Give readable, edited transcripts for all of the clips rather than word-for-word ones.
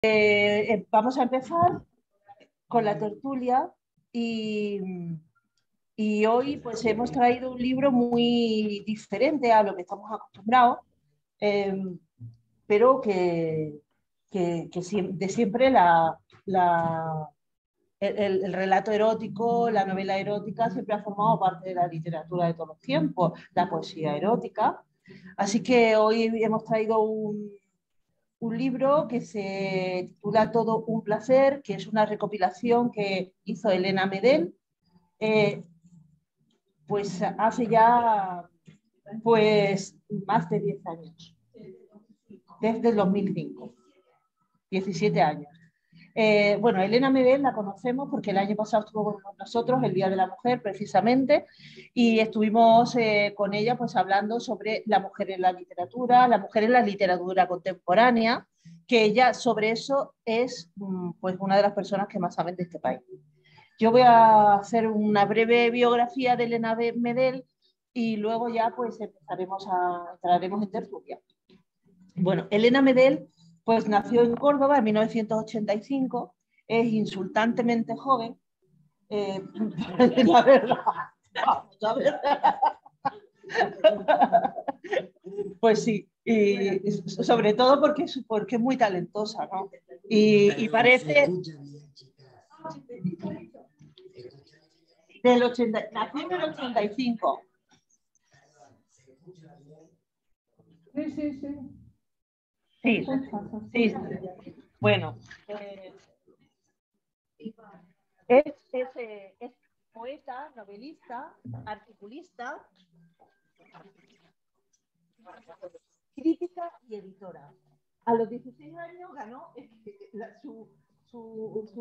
Vamos a empezar con la tertulia y hoy pues hemos traído un libro muy diferente a lo que estamos acostumbrados, pero que de siempre el relato erótico, la novela erótica siempre ha formado parte de la literatura de todos los tiempos, la poesía erótica. Así que hoy hemos traído un libro que se titula Todo un placer, que es una recopilación que hizo Elena Medel, pues hace ya pues más de 10 años, desde el 2005, 17 años. Bueno, Elena Medel la conocemos porque el año pasado estuvo con nosotros el Día de la Mujer, precisamente, y estuvimos con ella pues hablando sobre la mujer en la literatura contemporánea, que ella sobre eso es pues una de las personas que más saben de este país. Yo voy a hacer una breve biografía de Elena Medel y luego ya pues entraremos en tertulia. Bueno, Elena Medel pues nació en Córdoba en 1985, es insultantemente joven, la verdad, la verdad. Pues sí, y sobre todo porque es muy talentosa, ¿no? Y parece... Nació en el 85. Sí. Sí, sí. Bueno, es poeta, novelista, articulista, crítica y editora. A los 16 años ganó su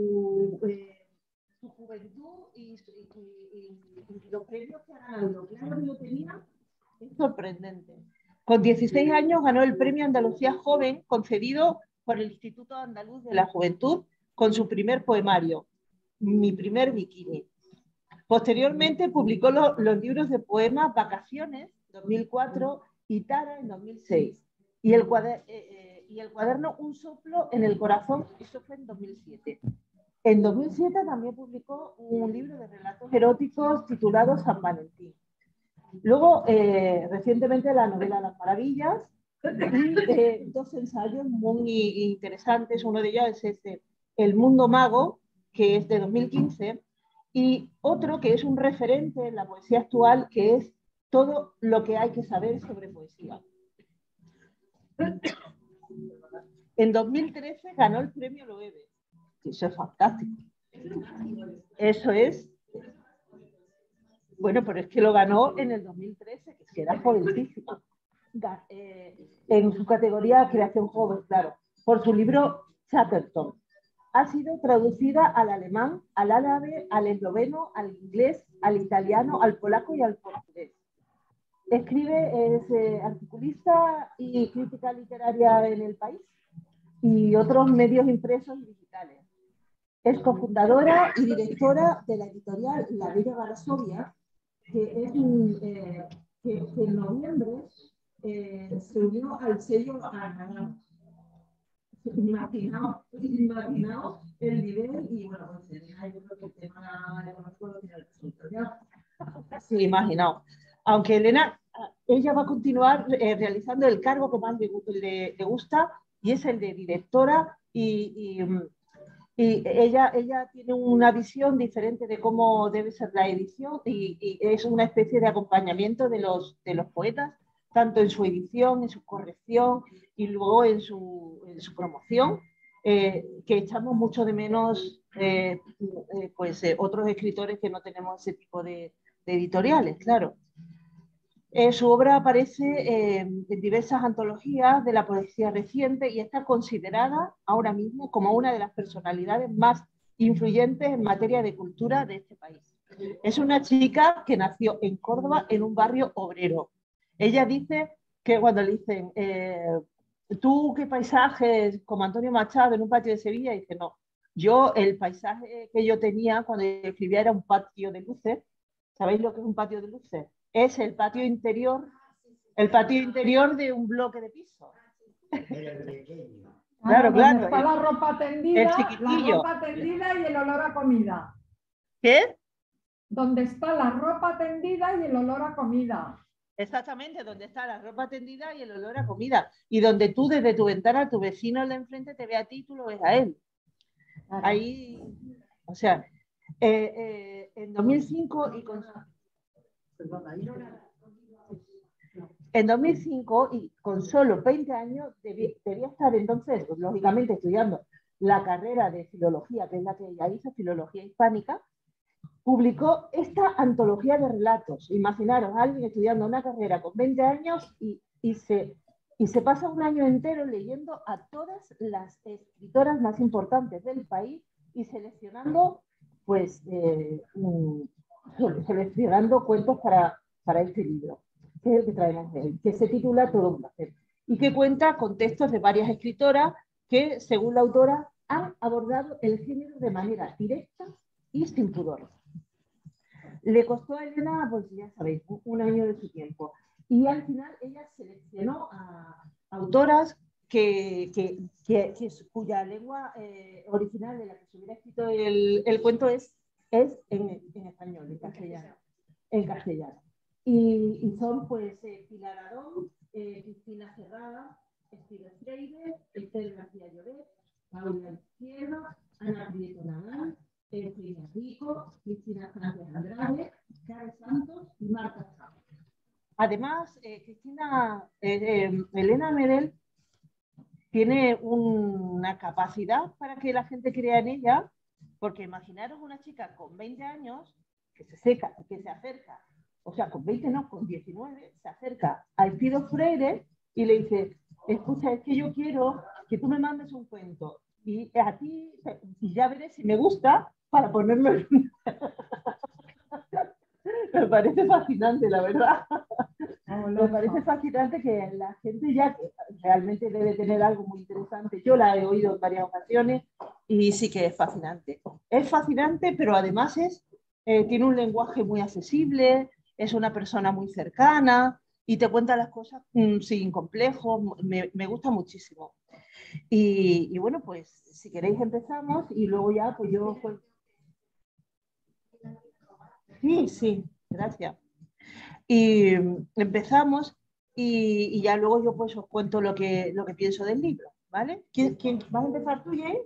juventud y los premios que ha ganado, lo claro que lo tenía, es sorprendente. Con 16 años ganó el Premio Andalucía Joven, concedido por el Instituto Andaluz de la Juventud, con su primer poemario, Mi primer bikini. Posteriormente publicó los libros de poemas Vacaciones, 2004, y Tara, en 2006. Y el cuaderno Un soplo en el corazón, eso fue en 2007. En 2007 también publicó un libro de relatos eróticos titulado San Valentín. Luego, recientemente, la novela Las Maravillas y dos ensayos muy interesantes. Uno de ellos es El Mundo Mago, que es de 2015, y otro que es un referente en la poesía actual, que es Todo lo que hay que saber sobre poesía. En 2013 ganó el premio Loewe. Eso es fantástico. Eso es... Bueno, pero es que lo ganó en el 2013, que era jovencísimo. En su categoría Creación Joven, claro, por su libro Chatterton. Ha sido traducida al alemán, al árabe, al esloveno, al inglés, al italiano, al polaco y al portugués. Escribe, es articulista y crítica literaria en El País y otros medios impresos y digitales. Es cofundadora y directora de la editorial La Bella Varsovia, que en noviembre se unió al sello Anagrama. Imaginaos el nivel y bueno, pues yo creo que el tema económico lo tiene resuelto ya. Sí, imaginaos. Aunque Elena, ella va a continuar realizando el cargo que más le gusta, y es el de directora, y ella tiene una visión diferente de cómo debe ser la edición, y es una especie de acompañamiento de los poetas, tanto en su edición, en su corrección y luego en su promoción, que echamos mucho de menos otros escritores que no tenemos ese tipo de editoriales, claro. Su obra aparece en diversas antologías de la poesía reciente y está considerada ahora mismo como una de las personalidades más influyentes en materia de cultura de este país. Es una chica que nació en Córdoba, en un barrio obrero. Ella dice que cuando le dicen, ¿tú qué paisajes, como Antonio Machado en un patio de Sevilla? Dice, no, yo el paisaje que yo tenía cuando escribía era un patio de luces. ¿Sabéis lo que es un patio de luces? Es el patio interior de un bloque de piso. Claro, donde claro. está la ropa tendida, chiquitillo. Y el olor a comida. ¿Qué? Donde está la ropa tendida y el olor a comida. Exactamente, donde está la ropa tendida y el olor a comida. Y donde tú desde tu ventana, tu vecino de enfrente te ve a ti y tú lo ves a él. Claro. Ahí, o sea, en 2005 y con... En 2005 y con solo 20 años debía estar entonces, pues, lógicamente, estudiando la carrera de filología, que es la que ella hizo, filología hispánica, publicó esta antología de relatos. Imaginaros a alguien estudiando una carrera con 20 años y se pasa un año entero leyendo a todas las escritoras más importantes del país y seleccionando, pues, seleccionando cuentos para este libro, que es el que traemos hoy, que se titula Todo un placer, y que cuenta con textos de varias escritoras que, según la autora, han abordado el género de manera directa y sin pudor. Le costó a Elena, pues ya sabéis, un año de su tiempo. Y al final ella seleccionó a autoras cuya lengua original de la que se hubiera escrito el cuento es en español, en castellano. Y son pues Pilar Arón, Cristina Serrada, Esther Freire, Esther García Lloret, Paula Izquierdo, Ana Prieto Nadal, Frida Rico, Cristina Sánchez Andrade, Carlos Santos y Marta Santos. Además, Elena Medel tiene una capacidad para que la gente crea en ella, porque imaginaros una chica con 20 años que se acerca, o sea, con 20 no, con 19, se acerca a Elpido Freire y le dice, escucha, es que yo quiero que tú me mandes un cuento y a ti, y ya veré si me gusta para ponerme... Me parece fascinante, la verdad. Me parece fascinante que la gente ya realmente debe tener algo muy interesante. Yo la he oído en varias ocasiones y sí que es fascinante. Es fascinante, pero además tiene un lenguaje muy accesible, es una persona muy cercana y te cuenta las cosas sin complejos. Me gusta muchísimo. Y bueno, pues si queréis empezamos y luego ya pues yo... Pues... Sí, gracias. Y empezamos y ya luego yo pues os cuento lo que pienso del libro, ¿vale? ¿Vas a empezar tú, Jane?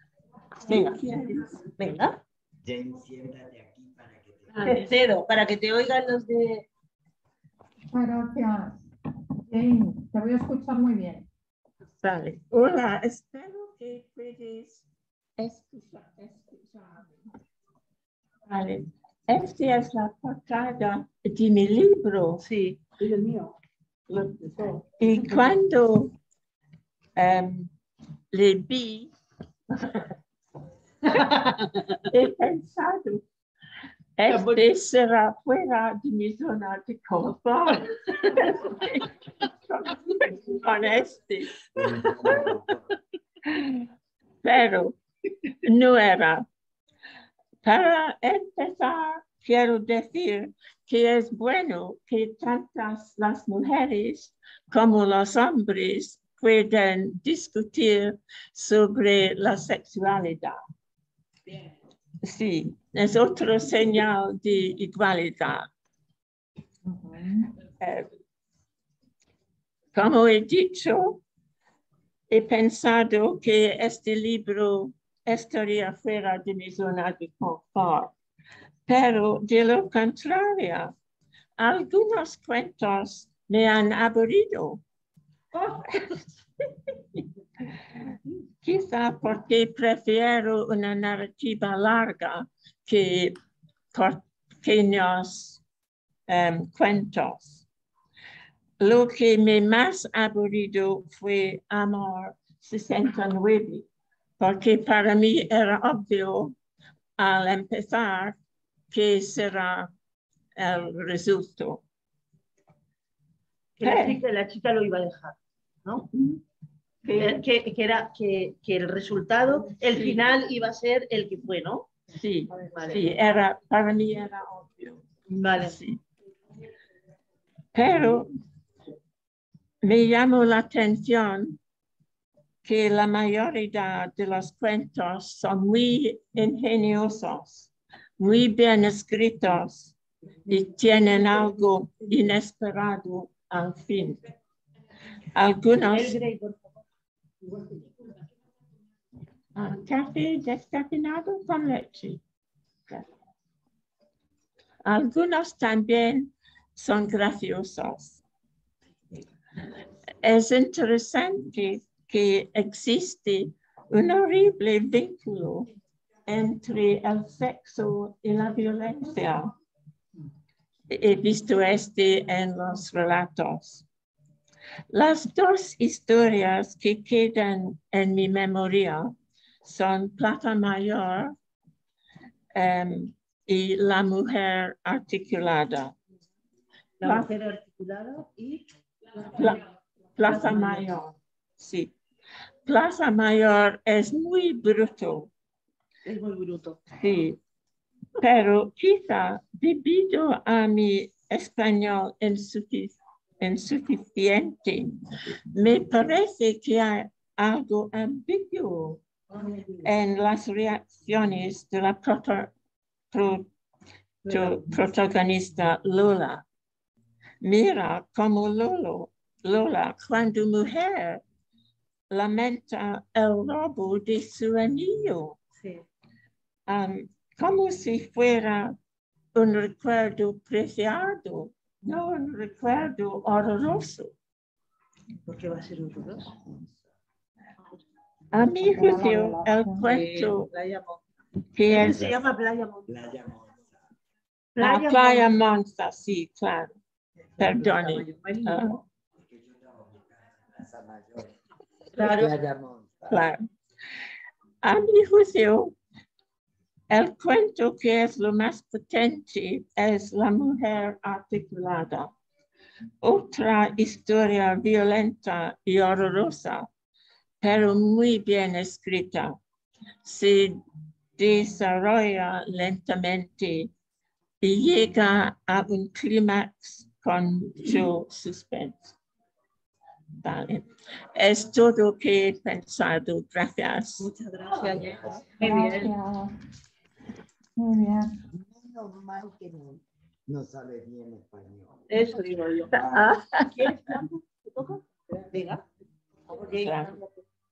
Venga. Jane, siéntate aquí para que Te cedo, para que te oigan los de... Gracias. Jane, te voy a escuchar muy bien. Vale. Hola, espero que puedes escucharme. Vale. Esta es la portada de mi libro. Sí, es el mío. Y cuando le vi, he pensado, este será fuera de mi zona de confort. Con este. Pero no era. Para empezar, quiero decir que es bueno que tantas las mujeres como los hombres puedan discutir sobre la sexualidad. Sí, es otro señal de igualdad. Como he dicho, he pensado que este libro estaría fuera de mi zona de confort, pero de lo contrario, algunos cuentos me han aburrido. Quizá porque prefiero una narrativa larga que pequeños cuentos. Lo que me más aburrido fue Amor 69, porque para mí era obvio al empezar que será el resultado. Que la chica lo iba a dejar, ¿no? Que el resultado, el final iba a ser el que fue, ¿no? Sí, vale. Sí, para mí era obvio. Vale. Sí. Pero me llamó la atención que la mayoría de los cuentos son muy ingeniosos, muy bien escritos y tienen algo inesperado al fin. Algunos... café descafeinado con leche. Algunos también son graciosos. Es interesante que existe un horrible vínculo entre el sexo y la violencia. He visto en los relatos. Las dos historias que quedan en mi memoria son Plata Mayor y La Mujer Articulada. La mujer articulada y Plaza Mayor, sí. Plaza Mayor es muy bruto. Es muy bruto. Sí, pero quizá debido a mi español insuficiente, me parece que hay algo ambiguo en las reacciones de la protagonista Lola. Mira cómo Lola, cuando mujer, lamenta el robo de su anillo. Sí. Como si fuera un recuerdo preciado, no un recuerdo horroroso. ¿Por qué va a ser horroroso? A mi juicio, el cuento que es... Se llama Playa Monza. Playa Monza, sí, claro. Perdone. Claro. A mi juicio, el cuento que es lo más potente es La Mujer Articulada. Otra historia violenta y horrorosa, pero muy bien escrita. Se desarrolla lentamente y llega a un clímax con mucho suspense. Vale. Es todo lo que he pensado. Gracias. Muchas gracias, Yeka. Muy Gracias. bien. Muy bien. Menos mal que no sabe bien español. Eso digo yo. ¿Quieres Blanca? ¿Te toca? Venga. Claro.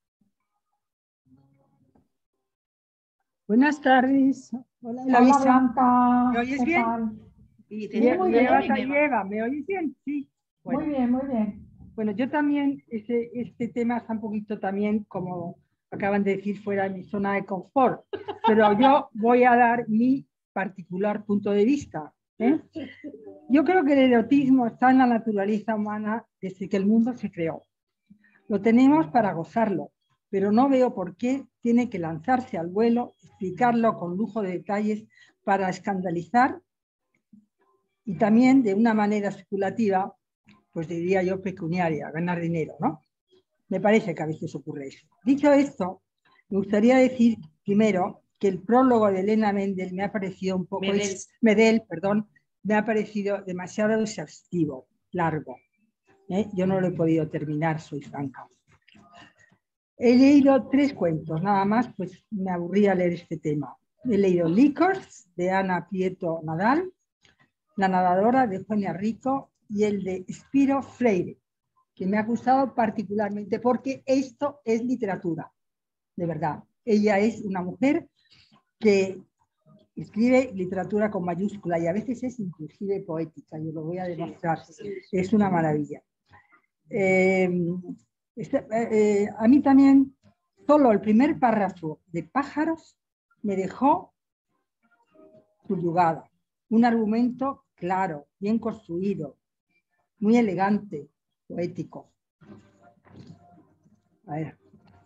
Buenas tardes. Hola, Hola, Eloisa. Blanca. ¿Me oyes ¿Qué bien? tal? Y Muy bien. Lleva. ¿Me oyes bien? Sí. Bueno, Muy bien, muy bien. bueno, yo también, este tema está un poquito también, como acaban de decir, fuera de mi zona de confort, pero yo voy a dar mi particular punto de vista. Yo creo que el erotismo está en la naturaleza humana desde que el mundo se creó. Lo tenemos para gozarlo, pero no veo por qué tiene que lanzarse al vuelo, explicarlo con lujo de detalles para escandalizar y también de una manera especulativa, pues diría yo pecuniaria, ganar dinero, ¿no? Me parece que a veces ocurre eso. Dicho esto, me gustaría decir primero que el prólogo de Elena Mendel me ha parecido un poco... Medel, perdón, me ha parecido demasiado exhaustivo, largo. Yo no lo he podido terminar, soy franca. He leído 3 cuentos, nada más, pues me aburría leer este tema. He leído Licors, de Ana Prieto Nadal, La nadadora, de Eugenia Rico, y el de Spiro Freire, que me ha gustado particularmente porque esto es literatura, de verdad. Ella es una mujer que escribe literatura con mayúscula y a veces es inclusive poética, yo lo voy a demostrar, es una maravilla. A mí también, solo el primer párrafo de Pájaros me dejó subyugada. Un argumento claro, bien construido, muy elegante, poético. A ver.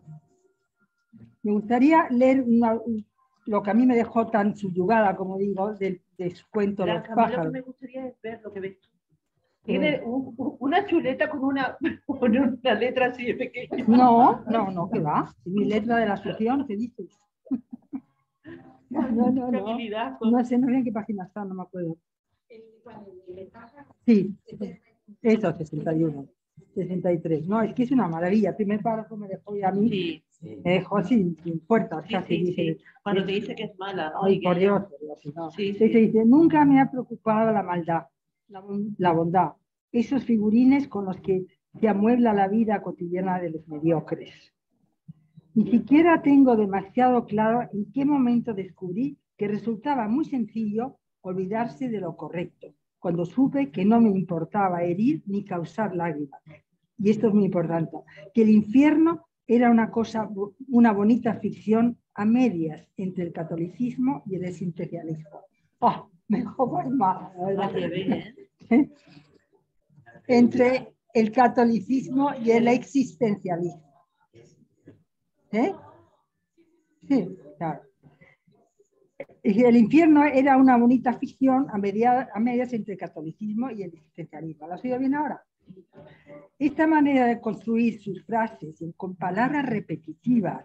Me gustaría leer lo que a mí me dejó tan subyugada, como digo, de su cuento Los pájaros. Lo que me gustaría es ver lo que ves tú. Tiene una chuleta con una letra así de pequeña. No, ¿qué va? Mi letra de la Asunción, ¿qué dices? No. No sé en qué página está, no me acuerdo. Sí, eso, 61. 63. No, es que es una maravilla. El primer párrafo me dejó y a mí Sí, me dejó sin fuerzas. sí, Casi, sí, dice, sí. Cuando te dice que es mala, ¿no? Ay, Y que por ella- Dios, sí, no. Sí, Entonces sí. dice, nunca me ha preocupado la maldad, la bondad, esos figurines con los que se amuebla la vida cotidiana de los mediocres. Ni siquiera tengo demasiado claro en qué momento descubrí que resultaba muy sencillo olvidarse de lo correcto, cuando supe que no me importaba herir ni causar lágrimas. Y esto es muy importante, que el infierno era una cosa, una bonita ficción a medias entre el catolicismo y el existencialismo. ¡Oh! Mejor más, la verdad. Oye, bien. Entre el catolicismo y el existencialismo. ¿Eh? Sí, claro. Y el infierno era una bonita ficción a medias entre el catolicismo y el existencialismo. ¿Lo has oído bien ahora? Esta manera de construir sus frases con palabras repetitivas,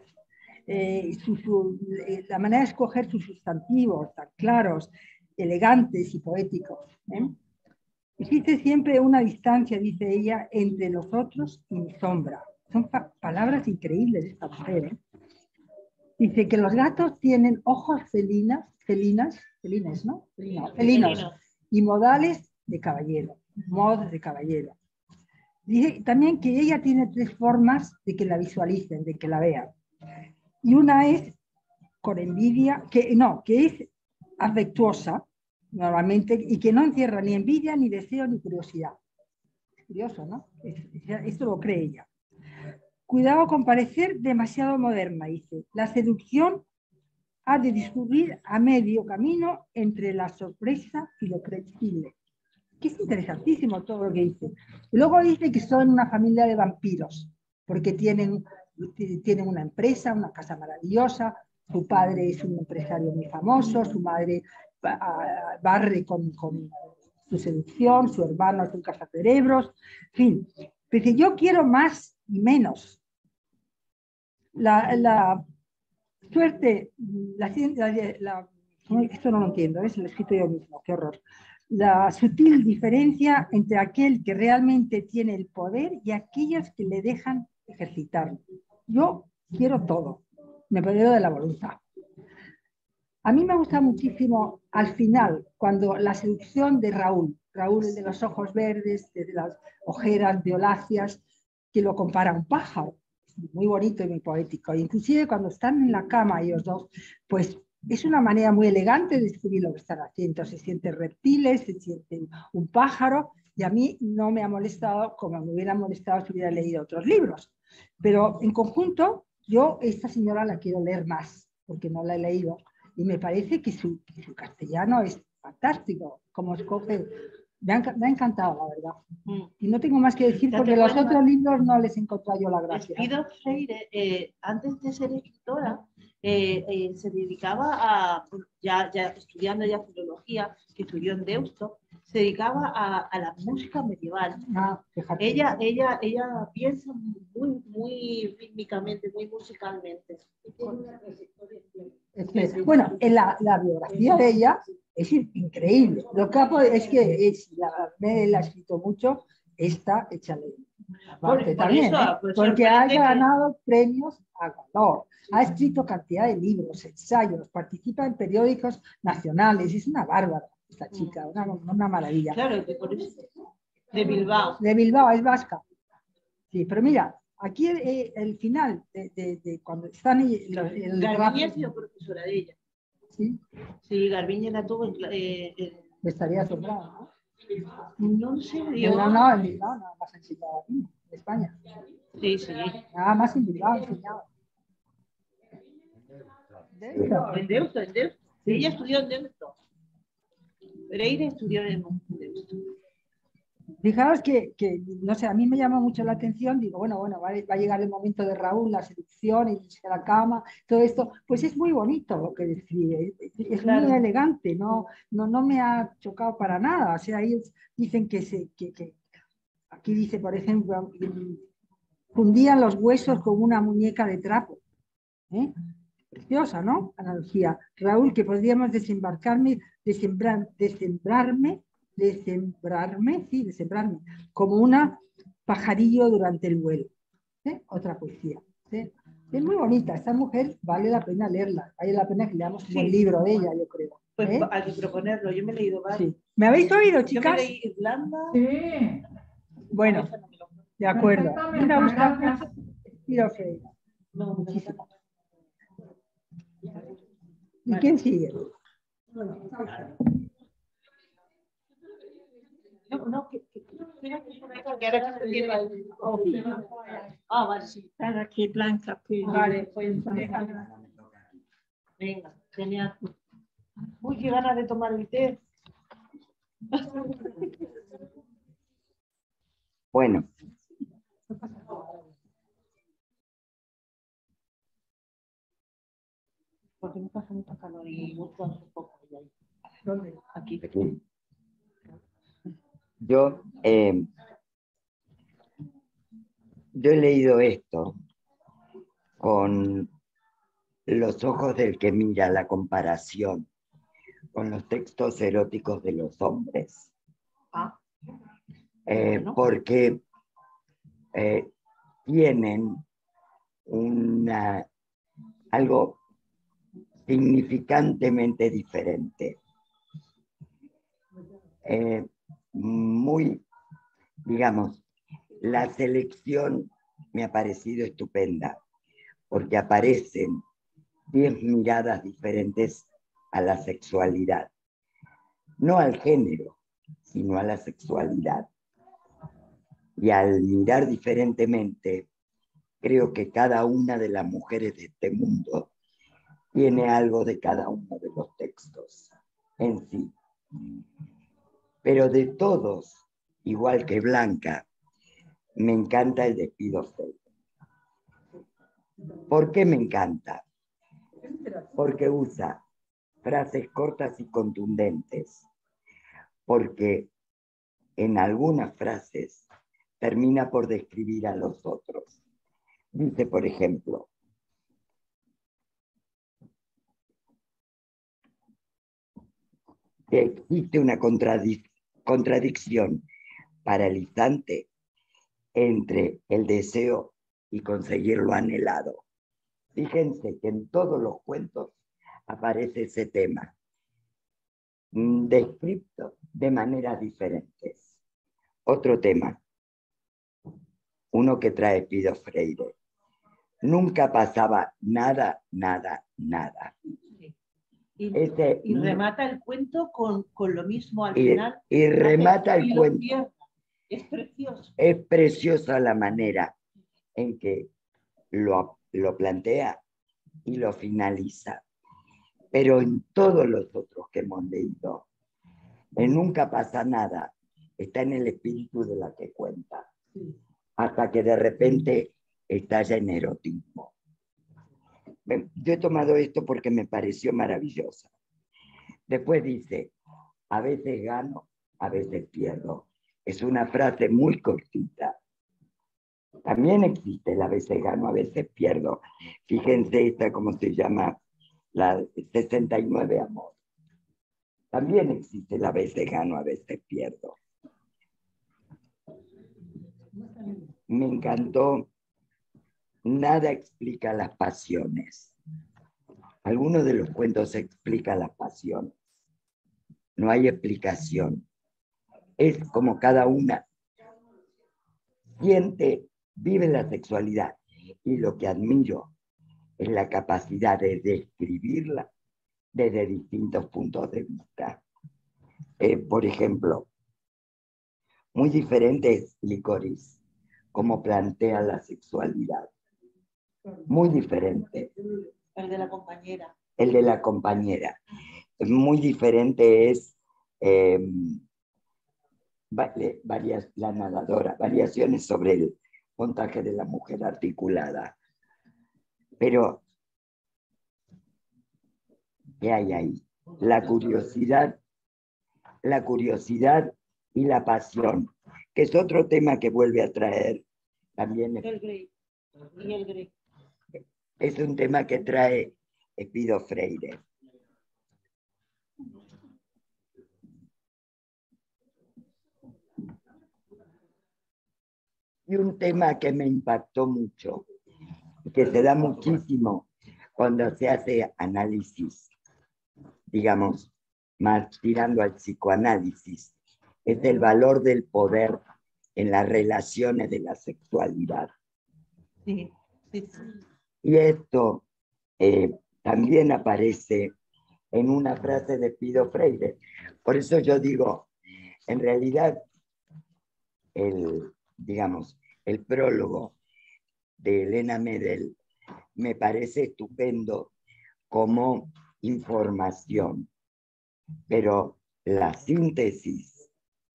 la manera de escoger sus sustantivos tan claros, elegantes y poéticos. Existe siempre una distancia, dice ella, entre nosotros y mi sombra. Son palabras increíbles de esta mujer. Dice que los gatos tienen ojos felinos y modales de caballero, modos de caballero. Dice también que ella tiene 3 formas de que la visualicen, de que la vean. Y una es con envidia, que es afectuosa, normalmente, y que no encierra ni envidia, ni deseo, ni curiosidad. Es curioso, ¿no? Esto lo cree ella. Cuidado con parecer demasiado moderna, dice. La seducción ha de discurrir a medio camino entre la sorpresa y lo predecible. Que es interesantísimo todo lo que dice. Y luego dice que son una familia de vampiros, porque tienen una empresa, una casa maravillosa, su padre es un empresario muy famoso, su madre barre con su seducción, su hermano es un cazacerebros, en fin. Dice, yo quiero más y menos. La suerte, esto no lo entiendo, lo he escrito yo mismo, qué horror. La sutil diferencia entre aquel que realmente tiene el poder y aquellos que le dejan ejercitarlo. Yo quiero todo, me apodero de la voluntad. A mí me gusta muchísimo al final, cuando la seducción de Raúl, el de los ojos verdes, de las ojeras violáceas, que lo compara a un pájaro, muy bonito y muy poético. Inclusive cuando están en la cama ellos dos, pues es una manera muy elegante de describir lo que están haciendo. Se sienten reptiles, se sienten un pájaro, y a mí no me ha molestado como me hubiera molestado si hubiera leído otros libros. Pero en conjunto, yo esta señora la quiero leer más, porque no la he leído, y me parece que su castellano es fantástico, como escoge. Me ha encantado, la verdad. Y no tengo más que decir porque los otros libros no les encontré yo la gracia. Espídol Freire, antes de ser escritora, se dedicaba a, ya estudiando ya filología, que estudió en Deusto, se dedicaba a la música medieval. Fíjate. Ella piensa muy rítmicamente, muy musicalmente. Bueno, en la biografía de ella es increíble. Lo que es que me la ha escrito mucho, esta échale. Aparte también, porque ha ganado premios a valor. Ha escrito cantidad de libros, ensayos, participa en periódicos nacionales. Es una bárbara esta chica, una maravilla. Claro, que por eso. De Bilbao. De Bilbao, es vasca. Sí, pero mira, aquí el final de cuando están el Garbiñe ha sido profesora de ella. ¿Sí? Sí, Garbiñe la tuvo Me estaría asombrada, ¿no? No sé, digo. No, en Bilbao nada más enseñado aquí, en España. Sí, sí. Nada más en Bilbao enseñado. En Deusto. Sí. Ella estudió en Deusto. Freire estudió en Deusto. Fijaos que, no sé, a mí me llama mucho la atención, digo, bueno, va a llegar el momento de Raúl, la seducción, irse a la cama, todo esto, pues es muy bonito lo que describe, es claro. Muy elegante, no me ha chocado para nada, o sea, ellos dicen que aquí dice, por ejemplo, fundían los huesos con una muñeca de trapo, preciosa, ¿no? Analogía. Raúl, que podríamos desembarcarme, desembrarme, como una Pajarillo durante el vuelo. Otra poesía. ¿Sí? Es muy bonita, esta mujer vale la pena leerla, vale la pena que leamos un buen libro de ella, yo creo. Pues hay que proponerlo, yo me he leído varios. Sí. ¿Me habéis oído, Yo chicas? me leí Irlanda. Sí, Bueno, de acuerdo. perfectamente, Me gusta gracias. mucho Espiro Freire. No, Muchísimo. ¿Y quién sigue? no, que ahora se tiene. Ah, vale, sí. Para aquí, Blanca. Pues. Vale, pues venga, genial. Uy, qué ganas de tomar el té. Bueno, Porque me pasa mucha calor y busco un poco. ¿Dónde? Aquí. aquí. Yo he leído esto con los ojos del que mira la comparación con los textos eróticos de los hombres. Ah, Porque tienen algo significantemente diferente. Muy, digamos, la selección me ha parecido estupenda, porque aparecen 10 miradas diferentes a la sexualidad. No al género, sino a la sexualidad. Y al mirar diferentemente, creo que cada una de las mujeres de este mundo tiene algo de cada uno de los textos en sí. Pero de todos, igual que Blanca, me encanta el de Espiro Freire. ¿Por qué me encanta? Porque usa frases cortas y contundentes, porque en algunas frases termina por describir a los otros. Dice, por ejemplo, que existe una contradicción paralizante entre el deseo y conseguir lo anhelado. Fíjense que en todos los cuentos aparece ese tema, descrito de maneras diferentes. Otro tema, uno que trae Espiro Freire. Nunca pasaba nada, nada, nada. Y remata el cuento con lo mismo al final. Y remata el cuento. Es precioso. Es preciosa la manera en que lo plantea y lo finaliza. Pero en todos los otros que hemos leído, en Nunca pasa nada, está en el espíritu de la que cuenta. Hasta que de repente estalla en erotismo. Yo he tomado esto porque me pareció maravillosa. Después dice, a veces gano, a veces pierdo. Es una frase muy cortita. También existe el a veces gano, a veces pierdo. Fíjense esta, ¿cómo se llama? La 69 amor. También existe el a veces gano, a veces pierdo. Me encantó. Nada explica las pasiones. Algunos de los cuentos explican las pasiones. No hay explicación. Es como cada una siente, vive la sexualidad. Y lo que admiro es la capacidad de describirla desde distintos puntos de vista. Por ejemplo, muy diferente es Licorice, cómo plantea la sexualidad. Muy diferente. El de la compañera. El de la compañera. Muy diferente es la nadadora, variaciones sobre el montaje de la mujer articulada. Pero, ¿qué hay ahí? La curiosidad y la pasión, que es otro tema que vuelve a traer también. El Grey. Y el Grey. Es un tema que trae Espiro Freire. Y un tema que me impactó mucho, que se da muchísimo cuando se hace análisis, digamos, más tirando al psicoanálisis, es el valor del poder en las relaciones de la sexualidad. Sí, sí, sí. Y esto también aparece en una frase de Pío Freire. Por eso yo digo, en realidad, digamos, el prólogo de Elena Medel me parece estupendo como información, pero la síntesis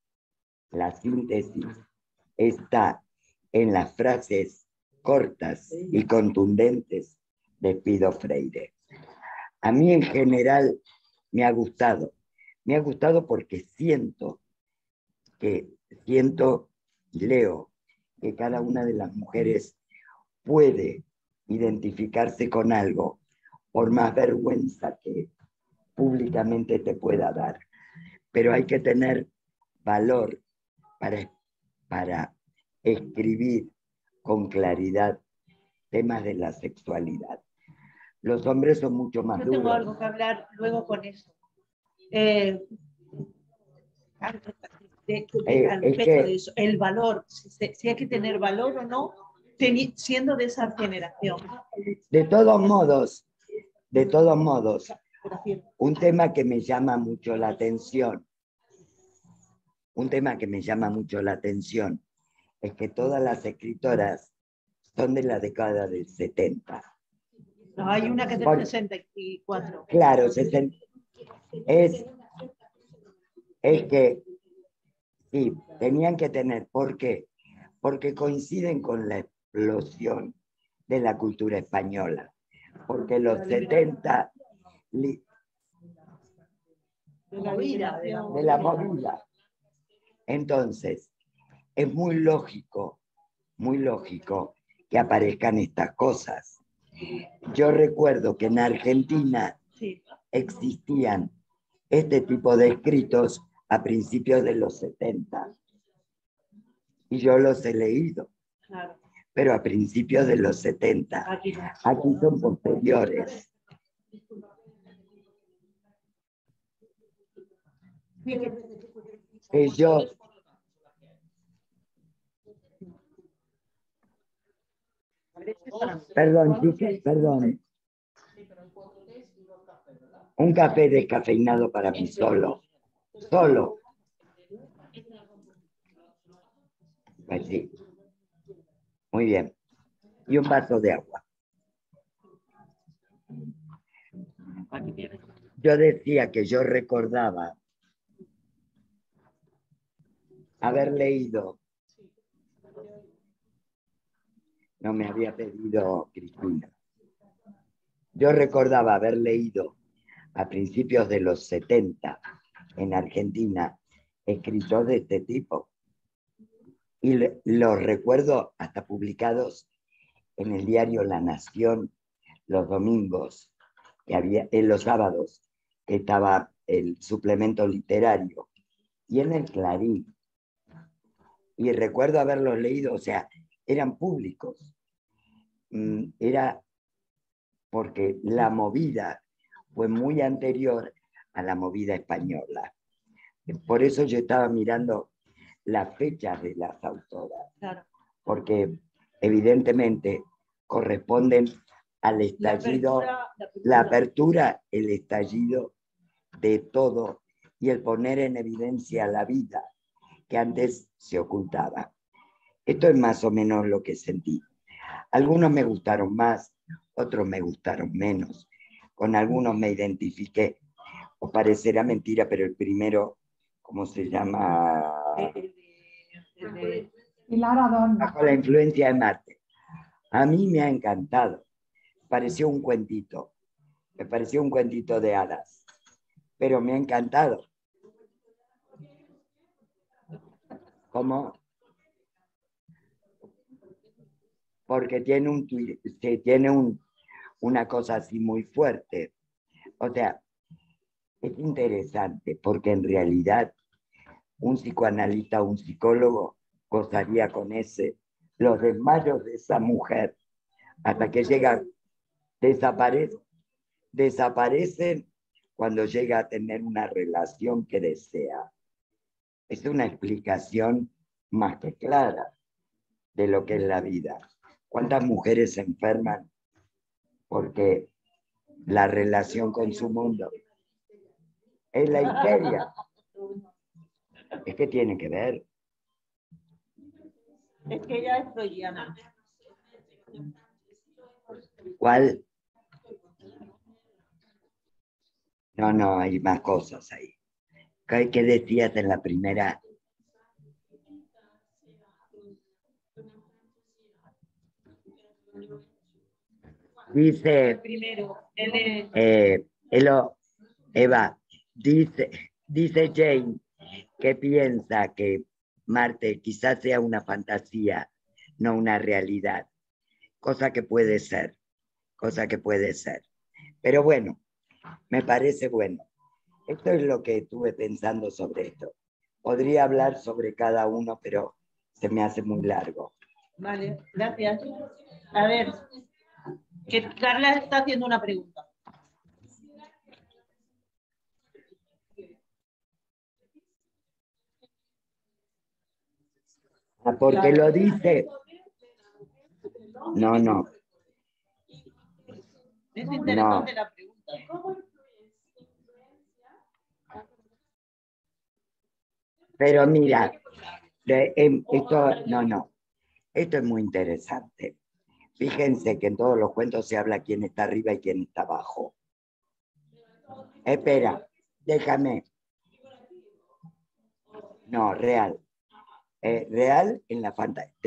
está en las frases cortas y contundentes de Pío Freire. A mí en general me ha gustado porque siento y leo que cada una de las mujeres puede identificarse con algo, por más vergüenza que públicamente te pueda dar. Pero hay que tener valor para escribir con claridad temas de la sexualidad. Los hombres son mucho más duros. Yo tengo algo que hablar luego con eso. Al respecto de eso, el valor, si hay que tener valor o no, siendo de esa generación. De todos modos, un tema que me llama mucho la atención, es que todas las escritoras son de la década del 70. No, hay una que es del 64. Claro, es que sí, tenían que tener. ¿Por qué? Porque coinciden con la explosión de la cultura española. Porque los 70... de la movida. Entonces, es muy lógico que aparezcan estas cosas. Yo recuerdo que en Argentina existían este tipo de escritos a principios de los 70. Y yo los he leído. Claro. Pero a principios de los 70. Aquí son posteriores. Perdón, chicas, perdón. Un café descafeinado para mí solo. Pues sí. Muy bien. Y un vaso de agua. Yo decía que yo recordaba haber leído. No me había pedido Cristina. Yo recordaba haber leído a principios de los 70 en Argentina escritos de este tipo. Y los recuerdo hasta publicados en el diario La Nación los domingos, que había, en los sábados, que estaba el suplemento literario, y en el Clarín. Y recuerdo haberlos leído, o sea, eran públicos. Era porque la movida fue muy anterior a la movida española. Por eso yo estaba mirando las fechas de las autoras, claro, porque evidentemente corresponden al estallido, la apertura, el estallido de todo y el poner en evidencia la vida que antes se ocultaba. Esto es más o menos lo que sentí. Algunos me gustaron más, otros me gustaron menos. Con algunos me identifiqué. Os parecerá mentira, pero el primero, ¿cómo se llama? Pilar Adón. Bajo la influencia de Marte. A mí me ha encantado. Pareció un cuentito. Me pareció un cuentito de hadas. Pero me ha encantado. ¿Cómo? Porque tiene una cosa así muy fuerte. O sea, es interesante porque en realidad un psicoanalista o un psicólogo gozaría con ese los desmayos de esa mujer hasta que llega, desaparecen cuando llega a tener una relación que desea. Es una explicación más que clara de lo que es la vida. ¿Cuántas mujeres se enferman porque la relación con su mundo es la histeria? Es que tiene que ver. Es que ella es freudiana. ¿Cuál? No, hay más cosas ahí. ¿Qué decías en la primera? Dice, Primero, Eva, dice Jane que piensa que Marte quizás sea una fantasía, no una realidad, cosa que puede ser. Pero bueno, me parece bueno. Esto es lo que estuve pensando sobre esto. Podría hablar sobre cada uno, pero se me hace muy largo. Vale, gracias. A ver, que Carla está haciendo una pregunta. Porque lo dice. No. Es interesante la pregunta. Pero mira, esto es muy interesante. Fíjense que en todos los cuentos se habla quién está arriba y quién está abajo. Espera, déjame. No, real. Real en la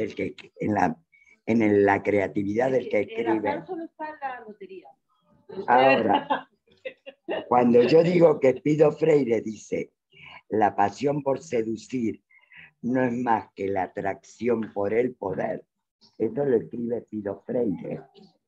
la creatividad del que escribe. Solo está en la lotería. Ahora, cuando yo digo que Pido Freire dice, la pasión por seducir no es más que la atracción por el poder, eso lo escribe Pido Freire.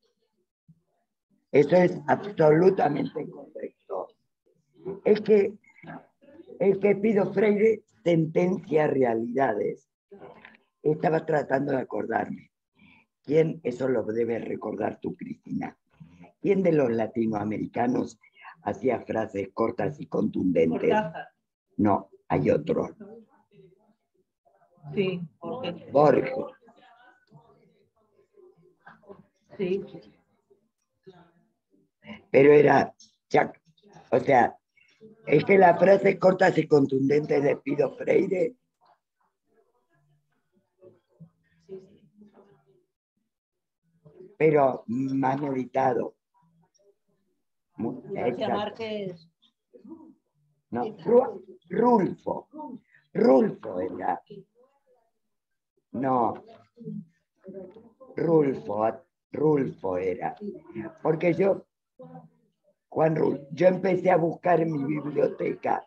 Eso es absolutamente correcto. Es que Pido Freire sentencia realidades. Estaba tratando de acordarme. ¿Quién? Eso lo debes recordar tú, Cristina. ¿Quién de los latinoamericanos hacía frases cortas y contundentes? Cortázar. No, hay otro. Sí, Borges. Sí. Pero era, o sea, es que las frases cortas y contundentes de Pido Freire pero más meditado. García Márquez. No, Rulfo era. No, Rulfo era. Porque yo empecé a buscar en mi biblioteca.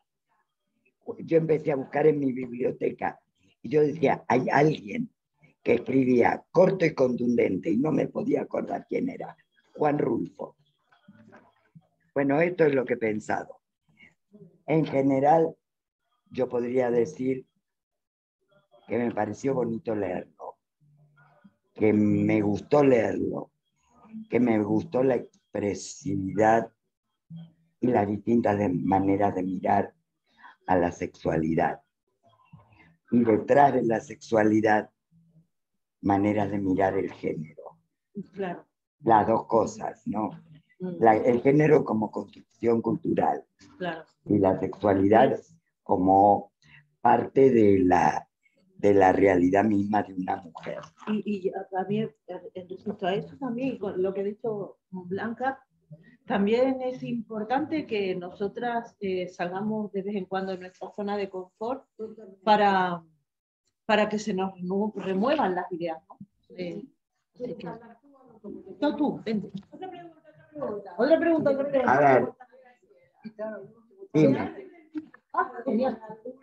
Y yo decía, hay alguien que escribía corto y contundente y no me podía acordar quién era. Juan Rulfo. Bueno, esto es lo que he pensado. En general, yo podría decir que me pareció bonito leerlo, que me gustó leerlo, que me gustó la expresividad y las distintas maneras de mirar a la sexualidad. Y detrás de la sexualidad, maneras de mirar el género. Claro. Las dos cosas, ¿no? El género como construcción cultural. Claro. Y la sexualidad como parte de la realidad misma de una mujer. Y también, respecto a eso también, con lo que ha dicho Blanca, también es importante que nosotras salgamos de vez en cuando de nuestra zona de confort para que se nos remuevan las ideas, ¿no? No, tú, vente. Otra pregunta. A ver, dime. Genial.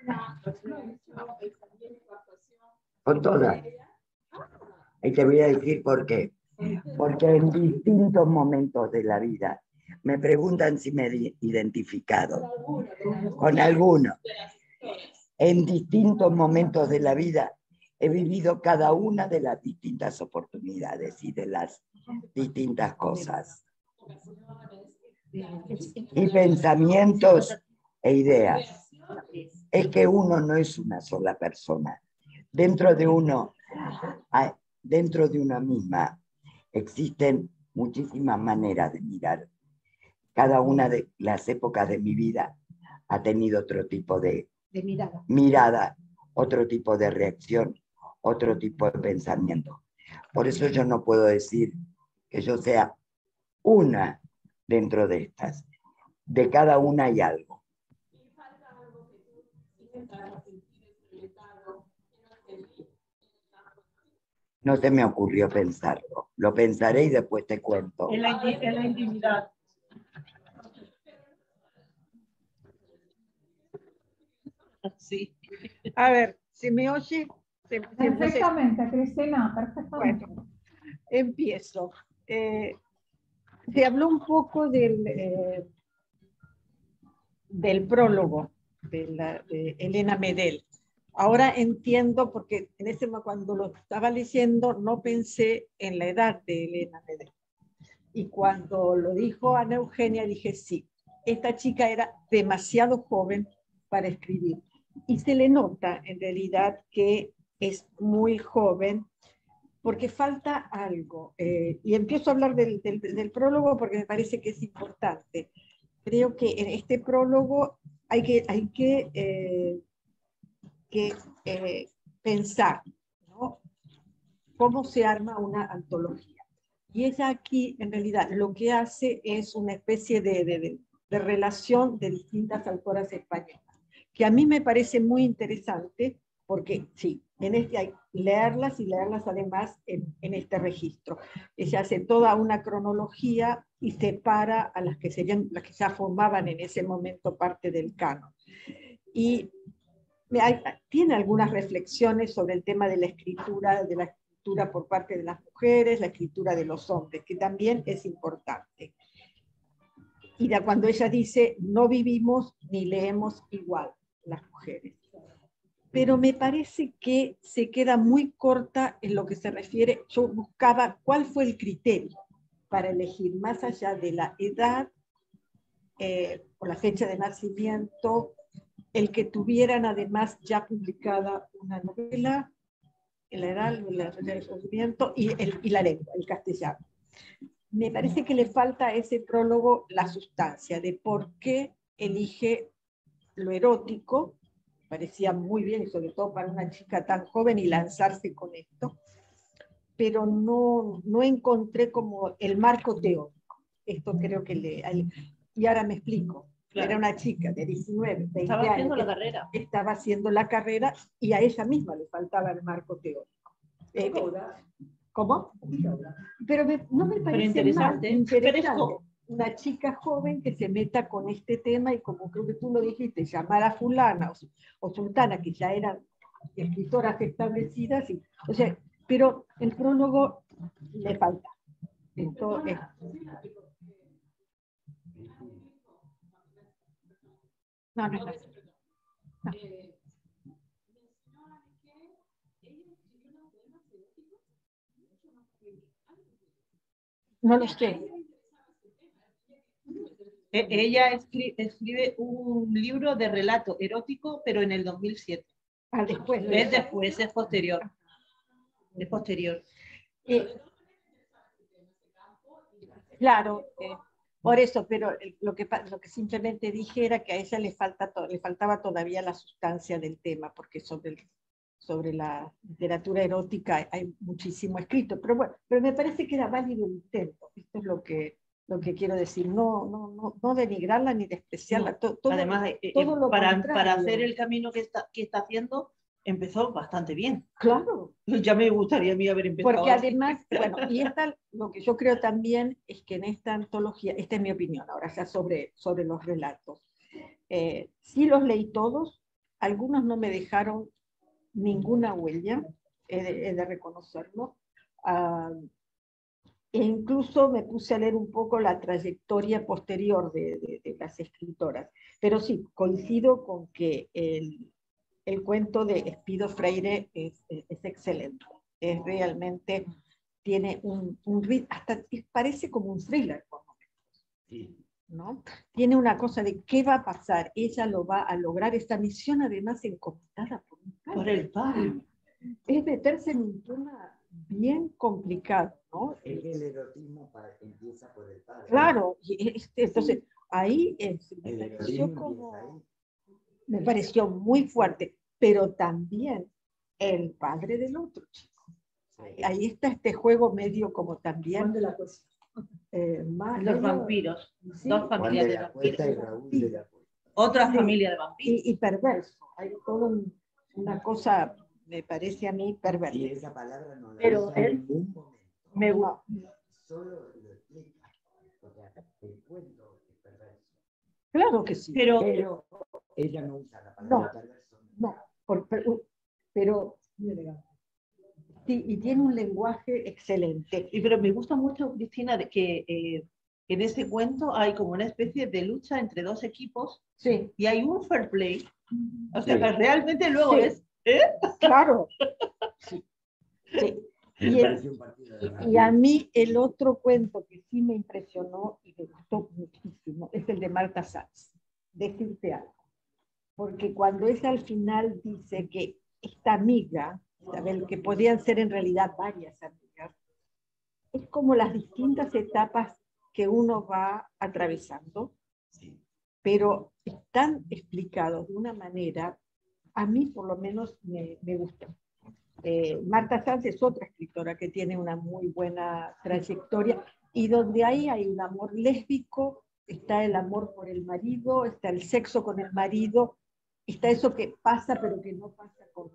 Con todas. Y te voy a decir por qué. Porque en distintos momentos de la vida me preguntan si me he identificado con alguno. En distintos momentos de la vida he vivido cada una de las distintas oportunidades y de las distintas cosas. Y pensamientos e ideas. Es que uno no es una sola persona. Dentro de uno, dentro de una misma, existen muchísimas maneras de mirar. Cada una de las épocas de mi vida ha tenido otro tipo de mirada, otro tipo de reacción, otro tipo de pensamiento. Por eso yo no puedo decir que yo sea una dentro de estas. De cada una hay algo. No se me ocurrió pensarlo. Lo pensaré y después te cuento. En la intimidad. Sí. A ver, ¿se me oye? Perfectamente, Cristina, perfectamente. Bueno, empiezo. Se habló un poco del prólogo de Elena Medel. Ahora entiendo, porque en ese momento cuando lo estaba leyendo no pensé en la edad de Elena Medel. Y cuando lo dijo Ana Eugenia dije, sí, esta chica era demasiado joven para escribir. Y se le nota en realidad que es muy joven, porque falta algo. Y empiezo a hablar del prólogo porque me parece que es importante. Creo que en este prólogo hay que pensar, ¿no?, cómo se arma una antología. Y ella aquí, en realidad, lo que hace es una especie de relación de distintas autoras españolas, que a mí me parece muy interesante, porque sí, en este hay leerlas y leerlas además en este registro. Ella hace toda una cronología y separa a las que serían las que ya formaban en ese momento parte del canon. Y tiene algunas reflexiones sobre el tema de la escritura por parte de las mujeres, la escritura de los hombres, que también es importante. Y cuando ella dice, no vivimos ni leemos igual las mujeres. Pero me parece que se queda muy corta en lo que se refiere. Yo buscaba cuál fue el criterio para elegir, más allá de la edad o la fecha de nacimiento, el que tuvieran además ya publicada una novela, la edad, la fecha de nacimiento y la lengua, el castellano. Me parece que le falta a ese prólogo la sustancia de por qué elige lo erótico. Parecía muy bien, sobre todo para una chica tan joven, y lanzarse con esto, pero no encontré como el marco teórico. Esto creo que y ahora me explico. Claro. Era una chica de 19, 20 estaba años. haciendo la carrera. Estaba haciendo la carrera y a ella misma le faltaba el marco teórico. ¿Cómo? Pero no me parece interesante, mal, interesante. Una chica joven que se meta con este tema y, como creo que tú lo dijiste, llamar a fulana o sultana, que ya eran escritoras establecidas, o sea, pero el prólogo le falta. Esto es... No. No lo sé. Ella escribe un libro de relato erótico, pero en el 2007. Después. Es posterior. Es posterior. Claro, por eso, pero lo que simplemente dije era que a ella le faltaba todavía la sustancia del tema, porque sobre la literatura erótica hay muchísimo escrito, pero bueno, pero me parece que era válido el intento. Esto es lo que quiero decir, no denigrarla ni despreciarla. Además, para hacer el camino que está haciendo, empezó bastante bien. Claro. Ya me gustaría a mí haber empezado. Porque además, bueno, y lo que yo creo también es que en esta antología, esta es mi opinión ahora ya sobre los relatos, sí los leí todos, algunos no me dejaron ninguna huella, he de reconocerlo, e incluso me puse a leer un poco la trayectoria posterior de las escritoras. Pero sí, coincido con que el cuento de Espido Freire es excelente. Es realmente, tiene un ritmo, hasta parece como un thriller por momentos, Sí. ¿no? Tiene una cosa de qué va a pasar. Ella lo va a lograr, esta misión además encomendada por un padre. Por el padre. Es meterse en un tema bien complicado, ¿no? Es que el erotismo empieza por el padre. Claro, entonces ahí me El pareció erotismo como, empieza ahí. me pareció muy fuerte, pero también el padre del otro chico. Ahí está este juego medio como también de la cuestión. más Los medio- vampiros. sí, Dos Juan familias de de la vampiros. Cuesta y Raúl de la Cuesta. Otra Sí. familia de vampiros. y perverso. Hay todo una cosa, me parece a mí, perversa. Y esa palabra no la Pero usa en él- ningún momento. Me gusta. Solo lo explica. O sea, el cuento es perverso. Claro que sí. Pero Ella no usa la palabra No. perverso. No, pero sí, y tiene un lenguaje excelente. pero me gusta mucho, Cristina, de que en ese cuento hay como una especie de lucha entre dos equipos Sí, y hay un fair play. O sea, Sí. realmente luego Sí. es... claro. Sí, sí. Me Y, pareció un partido de y a mí el otro cuento que sí me impresionó y me gustó muchísimo es el de Marta Sanz, Decirte algo. Porque cuando ella al final dice que esta amiga, Isabel, que podían ser en realidad varias amigas, es como las distintas etapas que uno va atravesando, Sí. pero están explicados de una manera, a mí por lo menos me gustó. Marta Sanz es otra escritora que tiene una muy buena trayectoria y donde ahí hay un amor lésbico, está el amor por el marido, está el sexo con el marido, está eso que pasa pero que no pasa con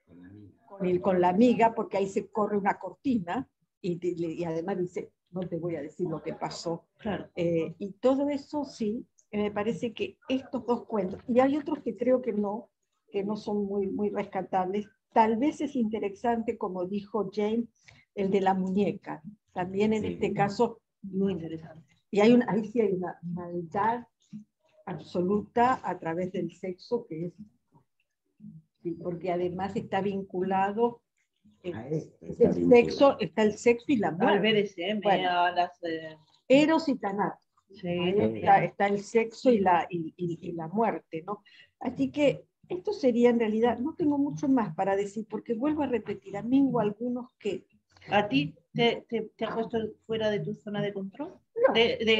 la amiga, porque ahí se corre una cortina y además dice, no te voy a decir lo que pasó. Claro. Y todo eso sí, me parece que estos dos cuentos, y hay otros que creo que no son muy, muy rescatables. Tal vez es interesante, como dijo James, el de la muñeca. También en este caso, Muy interesante. y ahí sí hay una maldad absoluta a través del sexo, que es, sí, porque además está vinculado A esto está el vinculado. sexo, está el sexo y la Al muerte. BDSM, Bueno. a las... Eros y Tanatos. sí, Ahí está el sexo y la muerte, ¿no? Así que esto sería en realidad, no tengo mucho más para decir, porque vuelvo a repetir, a mí hubo algunos que... ¿A ti te ha puesto fuera de tu zona de control? No,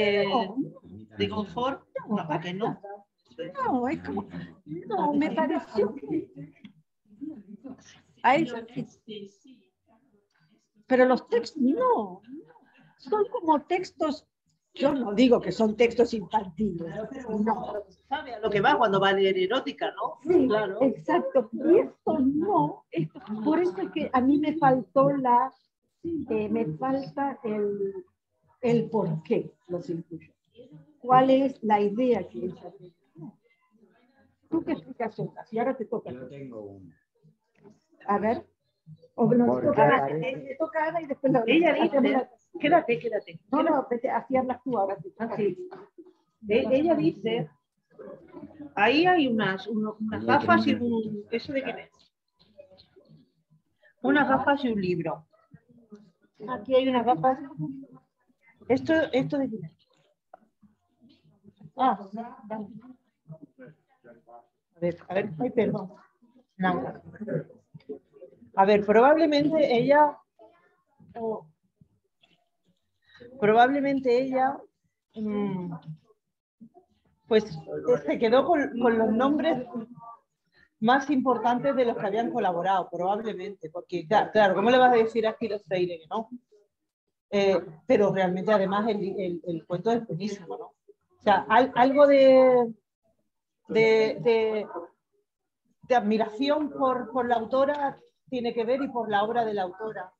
¿De confort? No, ¿a que no? no, es como... No, me pareció que... A eso sí. Pero los textos, no. Son como textos... Yo no digo que son textos infantiles. No. ¿Sabe a lo que va cuando va a leer erótica, no? Sí, Claro. exacto. Y esto no. Por eso es que a mí me faltó me falta el por qué los incluyo. ¿Cuál es la idea que ella tiene? ¿Tú qué explicación das? Y ahora te toca. Yo tengo una. A ver. O no, Porque te toca a Ana, aparece- te toca a Ana y después la Ella dice, quédate. No, vete, así hablas tú ahora. Así. Ella dice, ahí hay unas gafas y un... ¿Eso de qué es? Unas gafas y un libro. Aquí hay unas gafas. ¿Esto de qué es? Ah, vale. A ver, ay, perdón. No. A ver, probablemente ella pues se quedó con los nombres más importantes de los que habían colaborado, probablemente, porque claro, ¿cómo le vas a decir a Espido Freire que no? Pero realmente además el cuento es buenísimo, ¿no? O sea, algo de admiración por la autora tiene que ver y por la obra de la autora.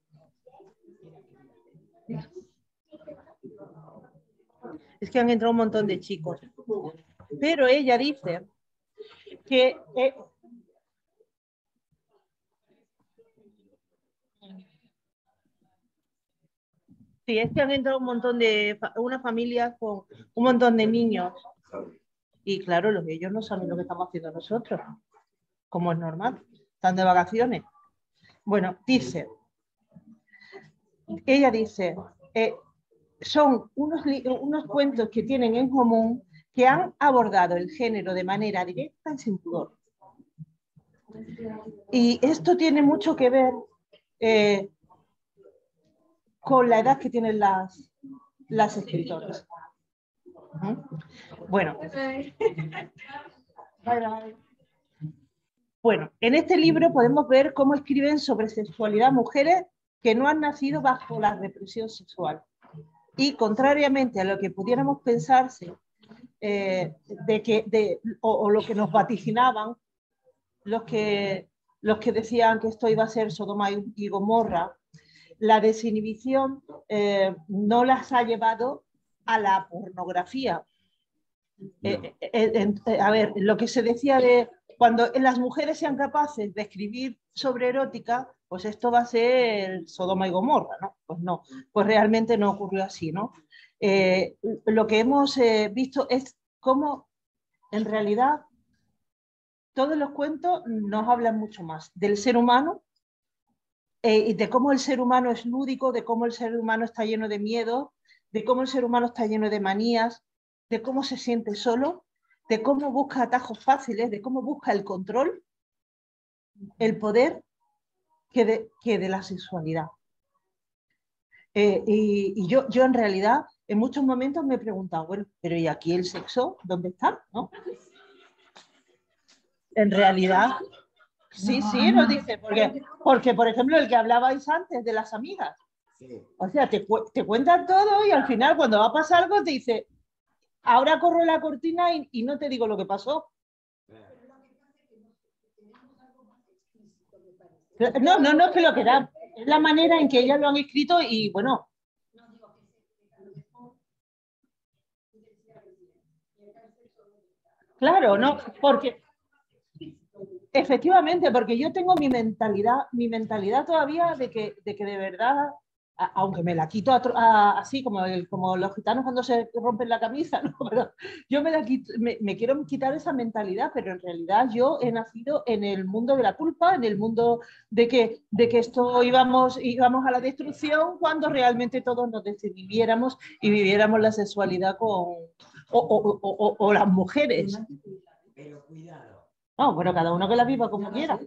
Es que han entrado un montón de chicos. Pero ella dice que sí, es que han entrado un montón una familia con un montón de niños. Y claro, ellos no saben lo que estamos haciendo nosotros. como es normal, están de vacaciones. Bueno, ella dice, son unos cuentos que tienen en común que han abordado el género de manera directa y sin pudor. Y esto tiene mucho que ver con la edad que tienen las escritoras. Bueno. Bueno, en este libro podemos ver cómo escriben sobre sexualidad mujeres que no han nacido bajo la represión sexual. Y contrariamente a lo que pudiéramos pensarse, o lo que nos vaticinaban los que decían que esto iba a ser Sodoma y Gomorra, la desinhibición no las ha llevado a la pornografía. A ver, lo que se decía de cuando las mujeres sean capaces de escribir sobre erótica, pues esto va a ser Sodoma y Gomorra, ¿no? Pues no, pues realmente no ocurrió así, ¿no? Lo que hemos visto es cómo en realidad todos los cuentos nos hablan mucho más del ser humano y de cómo el ser humano es lúdico, de cómo el ser humano está lleno de miedo, de cómo el ser humano está lleno de manías, de cómo se siente solo, de cómo busca atajos fáciles, de cómo busca el control, el poder que de la sexualidad. Y yo en realidad en muchos momentos me he preguntado, bueno, pero ¿y aquí el sexo dónde está? ¿No? En realidad, sí, nos dice, porque por ejemplo el que hablabais antes de las amigas, o sea, te cuentan todo y al final cuando va a pasar algo te dice, ahora corro la cortina y no te digo lo que pasó. No es que lo quieran, es la manera en que ellas lo han escrito y bueno. Claro, no, porque efectivamente, porque yo tengo mi mentalidad todavía de que de verdad, aunque me la quito así como los gitanos cuando se rompen la camisa, ¿no? Pero yo me quiero quitar esa mentalidad, pero en realidad yo he nacido en el mundo de la culpa, en el mundo de que esto íbamos a la destrucción cuando realmente todos nos desinhibiéramos y viviéramos la sexualidad o las mujeres. Pero cuidado. No, bueno, cada uno que la viva como quiera.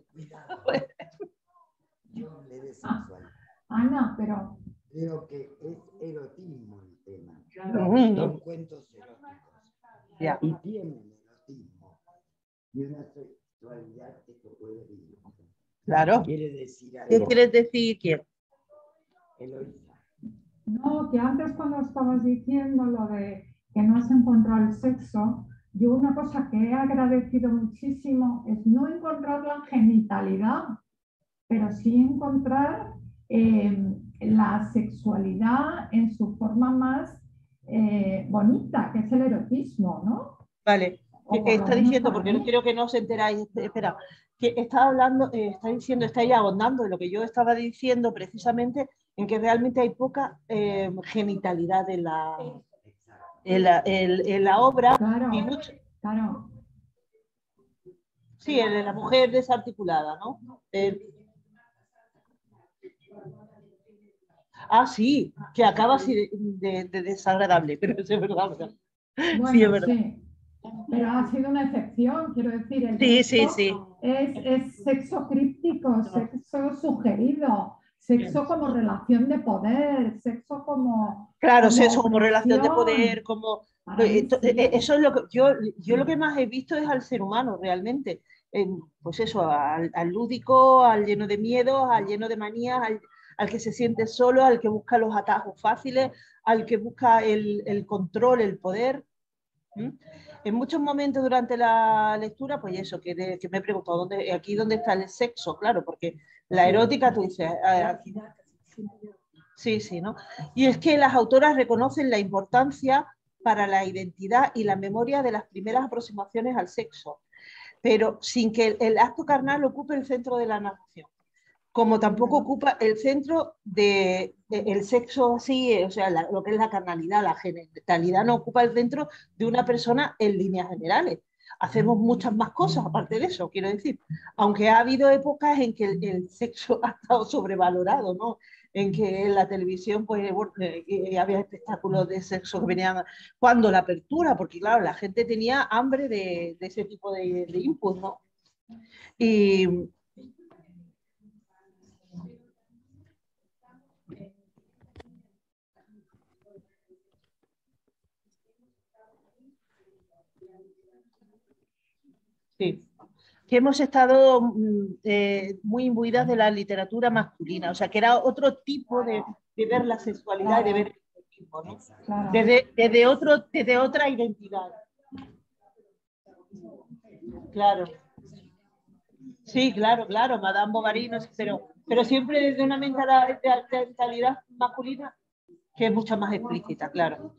Yo hablé de sexualidad. Ana, pero... Creo que es erotismo el tema. Son cuentos eróticos. Ya. Y tienen erotismo. Y una sexualidad que se puede vivir. Claro. Quiere decir algo. ¿Qué quieres decir, quién? Eloísa. No, que antes cuando estabas diciendo lo de que no has encontrado el sexo, yo una cosa que he agradecido muchísimo es no encontrar la genitalidad, pero sí encontrar la sexualidad en su forma más bonita, que es el erotismo, ¿no? Vale. ¿Qué está diciendo? Porque no quiero que no os enteráis. Espera, que está hablando, está diciendo, está ahí abondando en lo que yo estaba diciendo precisamente, en que realmente hay poca genitalidad en la obra. Claro, Y mucho, claro. sí, el de la mujer desarticulada, ¿no? Sí, que acaba así de desagradable, pero eso es verdad. Bueno, sí, es verdad. Sí. Pero ha sido una excepción, quiero decir. El Sí. Es sexo críptico, sexo sugerido, sexo como relación de poder, sexo como... Claro, como sexo como relación de opresión. poder, como... Sí. Eso es lo que yo lo que más he visto es al ser humano realmente. Pues eso, al lúdico, al lleno de miedos, al lleno de manías, al que se siente solo, al que busca los atajos fáciles, al que busca el control, el poder. En muchos momentos durante la lectura, pues eso, que me he preguntado, aquí dónde está el sexo, claro, porque la erótica, tú dices... Sí, ¿no? Y es que las autoras reconocen la importancia para la identidad y la memoria de las primeras aproximaciones al sexo, pero sin que el acto carnal ocupe el centro de la narración, como tampoco ocupa el centro del sexo así, o sea, lo que es la carnalidad, la genitalidad no ocupa el centro de una persona en líneas generales. hacemos muchas más cosas aparte de eso, quiero decir. Aunque ha habido épocas en que el sexo ha estado sobrevalorado, ¿no? En que en la televisión pues, había espectáculos de sexo que venían cuando la apertura, porque claro, la gente tenía hambre de ese tipo de input, ¿no? Y sí, que hemos estado muy imbuidas de la literatura masculina, o sea, que era otro tipo de ver la sexualidad y de ver el erotismo, ¿no? Claro. Desde otra identidad. Claro. Sí, claro, claro, Madame Bovary, no sé, pero siempre desde una mentalidad masculina que es mucho más explícita, claro.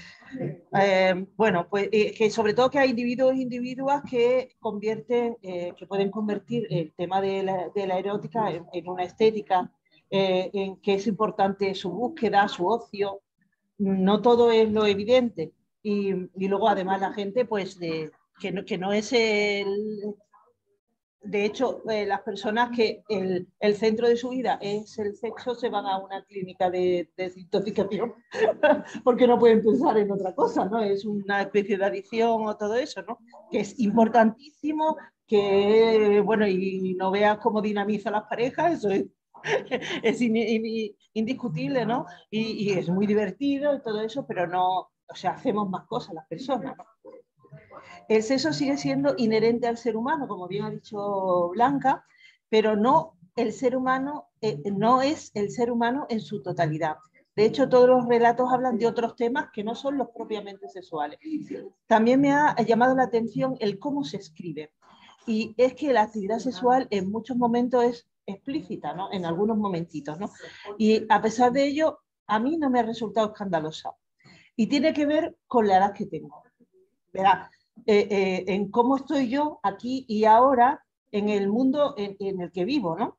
Bueno, pues que sobre todo que hay individuos e individuas que convierten, que pueden convertir el tema de la erótica en una estética, en que es importante su búsqueda, su ocio, no todo es lo evidente. Y luego además la gente, pues, que no es el... De hecho, las personas que el centro de su vida es el sexo se van a una clínica de desintoxicación porque no pueden pensar en otra cosa, ¿no? Es una especie de adicción o todo eso, ¿no? Que es importantísimo, que, bueno, y no veas cómo dinamiza las parejas, eso es indiscutible, ¿no? Y es muy divertido y todo eso, pero no, o sea, hacemos más cosas las personas, ¿no? El sexo sigue siendo inherente al ser humano, como bien ha dicho Blanca, pero no el ser humano, no es el ser humano en su totalidad. De hecho, todos los relatos hablan de otros temas que no son los propiamente sexuales. También me ha llamado la atención el cómo se escribe. Y es que la actividad sexual en muchos momentos es explícita, ¿no? En algunos momentitos, ¿no? Y a pesar de ello, a mí no me ha resultado escandalosa. Y tiene que ver con la edad que tengo. ¿Verdad? En cómo estoy yo aquí y ahora en el mundo en el que vivo, ¿no?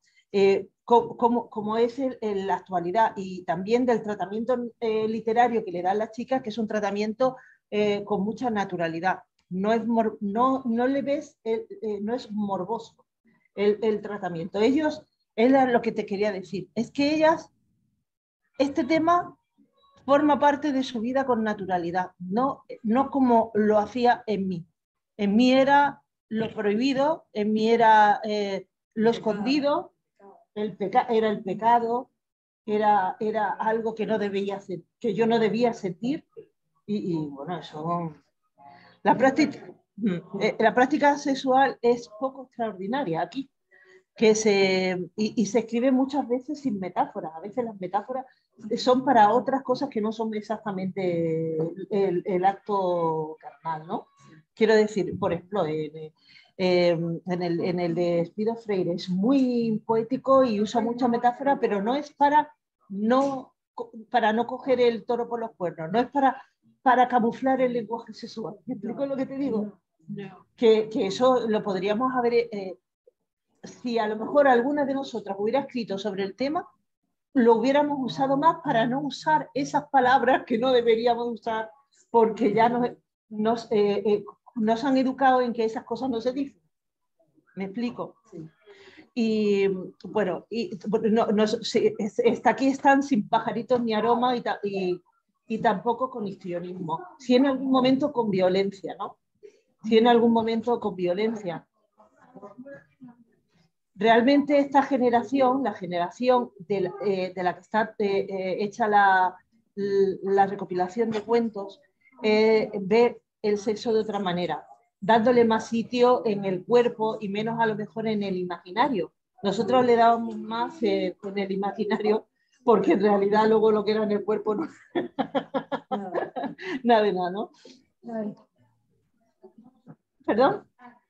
Como es en la actualidad y también del tratamiento literario que le dan las chicas, que es un tratamiento con mucha naturalidad. No le ves, no es morboso el tratamiento. Ellos, es lo que te quería decir, es que ellas, este tema forma parte de su vida con naturalidad, no como lo hacía en mí. En mí era lo prohibido, en mí era lo escondido, era el pecado, era algo que, no debía ser, que yo no debía sentir. Y bueno, eso... La práctica sexual es poco extraordinaria aquí y se escribe muchas veces sin metáforas. A veces las metáforas son para otras cosas que no son exactamente el acto carnal, ¿no? Quiero decir, por ejemplo, en el de Espido Freire es muy poético y usa mucha metáfora, pero no es para no coger el toro por los cuernos, no es para camuflar el lenguaje sexual. ¿Me explico lo que te digo? Que eso lo podríamos haber... si a lo mejor alguna de nosotras hubiera escrito sobre el tema, lo hubiéramos usado más para no usar esas palabras que no deberíamos usar porque ya nos han educado en que esas cosas no se dicen. ¿Me explico? Sí. Y bueno, aquí están sin pajaritos ni aroma y tampoco con histrionismo. Si en algún momento con violencia, ¿no? Si en algún momento con violencia. Realmente esta generación, la generación de la que está hecha la recopilación de cuentos, ve el sexo de otra manera, dándole más sitio en el cuerpo y menos a lo mejor en el imaginario. Nosotros le dábamos más en el imaginario porque en realidad luego lo que era en el cuerpo no... nada de nada, ¿no? ¿Perdón?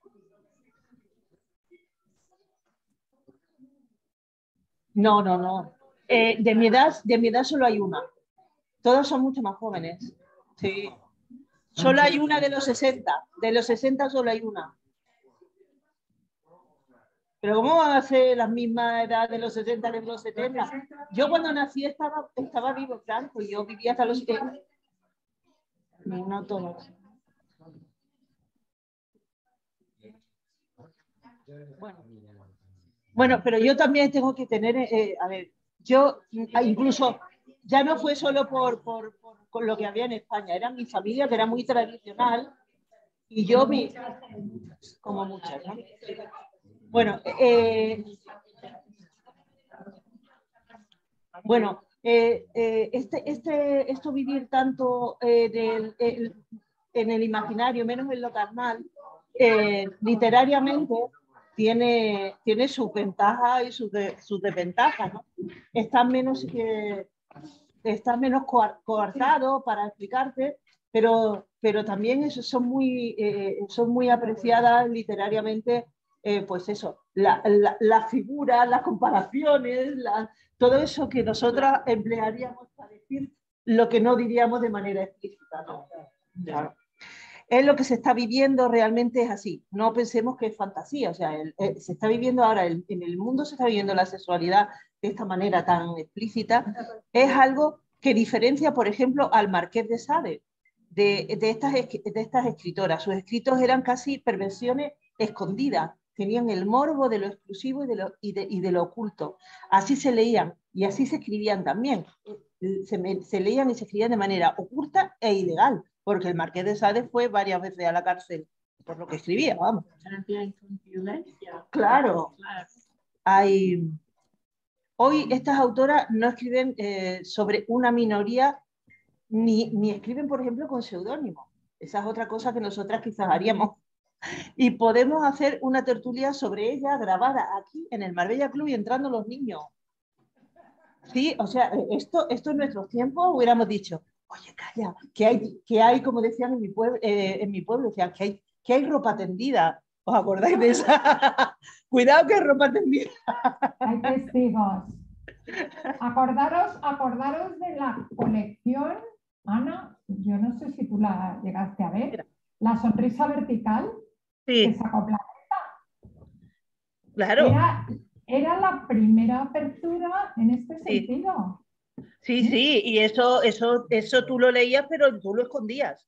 No, no, no. De mi edad solo hay una. Todos son mucho más jóvenes. Sí. Solo hay una de los 60. De los 60 solo hay una. Pero ¿cómo van a ser las mismas edades de los 60 que de los 70? Yo cuando nací estaba vivo Franco y yo vivía hasta los 70. No todos. Bueno, pero yo también tengo que tener, a ver, yo incluso ya no fue solo por lo que había en España, era mi familia que era muy tradicional y yo como muchas, ¿no? Bueno, esto vivir tanto en el imaginario, menos en lo carnal, literariamente tiene sus ventajas y sus desventajas, ¿no? Estás menos coartado para explicarte, pero también son muy apreciadas literariamente, pues eso, las figuras, las comparaciones, todo eso que nosotras emplearíamos para decir lo que no diríamos de manera explícita, ¿no? Claro. Es lo que se está viviendo, realmente es así. No pensemos que es fantasía, o sea, se está viviendo ahora, en el mundo se está viviendo la sexualidad de esta manera tan explícita. Es algo que diferencia, por ejemplo, al Marqués de Sade, de estas escritoras. Sus escritos eran casi perversiones escondidas, tenían el morbo de lo exclusivo y de lo oculto. Así se leían y así se escribían también. Se leían y se escribían de manera oculta e ilegal, porque el Marqués de Sade fue varias veces a la cárcel por lo que escribía, vamos. También con violencia. Claro. Hoy estas autoras no escriben sobre una minoría, ni escriben, por ejemplo, con seudónimo. Esa es otra cosa que nosotras quizás haríamos. Y podemos hacer una tertulia sobre ella grabada aquí en el Marbella Club y entrando los niños. Sí, o sea, esto en nuestros tiempos hubiéramos dicho, oye, calla, que hay, como decían en mi pueblo, decían que hay ropa tendida. ¿Os acordáis de esa? Cuidado que hay ropa tendida. Hay testigos. Acordaros de la colección, Ana, yo no sé si tú la llegaste a ver, La sonrisa vertical, sí. que sacó Planeta. Claro. Era la primera apertura en este sentido. Sí, sí, y eso tú lo leías, pero tú lo escondías.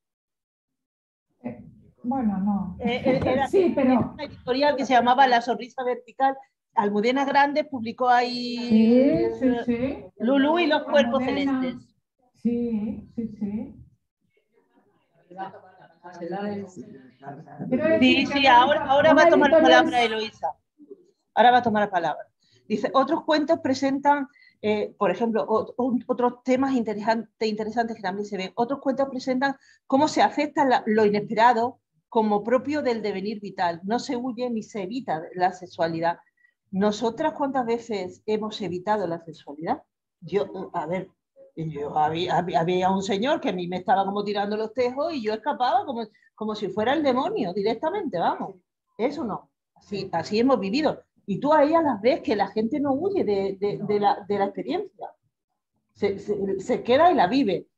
Bueno, no. Sí, pero era una editorial que se llamaba La sonrisa vertical. Almudena Grandes publicó ahí sí. Lulú y los cuerpos celestes. Sí. Sí, ahora va a tomar la palabra Eloísa. Ahora va a tomar la palabra. Dice, otros cuentos presentan, por ejemplo, otros temas interesantes que también se ven. Otros cuentos presentan cómo se acepta lo inesperado como propio del devenir vital. No se huye ni se evita la sexualidad. ¿Nosotras cuántas veces hemos evitado la sexualidad? Había un señor que a mí me estaba como tirando los tejos y yo escapaba como si fuera el demonio directamente, vamos. Eso no. Así hemos vivido. Y tú a ellas las ves que la gente no huye de la experiencia. Se queda y la vive.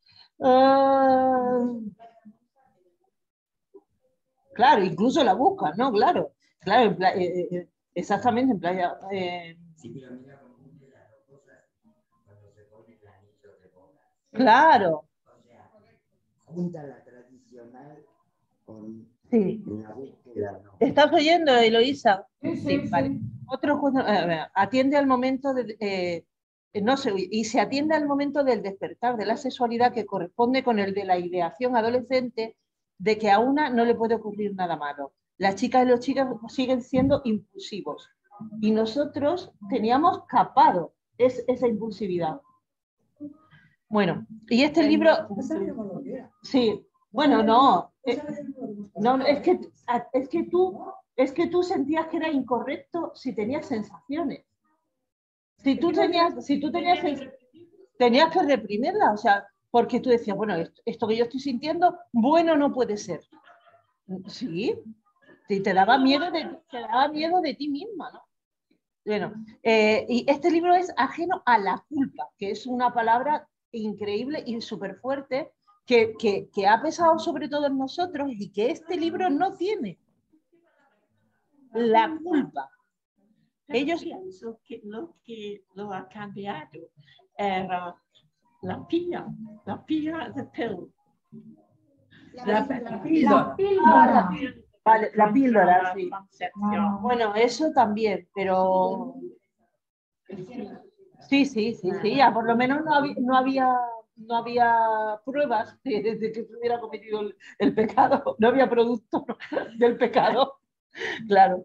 Claro, incluso la buscan, ¿no? Claro, exactamente, en playa. Sí, pero mira cómo une las dos cosas cuando se pone el anillo de boda. Claro. O sea, junta la tradicional con la búsqueda, ¿no? ¿Estás oyendo, Eloísa? Sí. Vale. Atiende al momento y se atiende al momento del despertar de la sexualidad que corresponde con el de la ideación adolescente de que a una no le puede ocurrir nada malo. Las chicas y los chicos siguen siendo impulsivos y nosotros teníamos capado esa impulsividad. Bueno, y este libro... Sí, bueno, no. Es que tú sentías que era incorrecto si tenías sensaciones. Tenías que reprimirla, o sea, porque tú decías, bueno, esto que yo estoy sintiendo, bueno, no puede ser. Sí, te daba miedo de ti misma, ¿no? Bueno, y este libro es ajeno a la culpa, que es una palabra increíble y súper fuerte que ha pesado sobre todo en nosotros y que este libro no tiene. La culpa. Ellos pienso que lo ha cambiado era la pilla de pill. La píldora. Vale, la píldora, sí. concepción. Bueno, eso también, pero sí, ya por lo menos no había pruebas de que se hubiera cometido el pecado, no había producto del pecado, claro.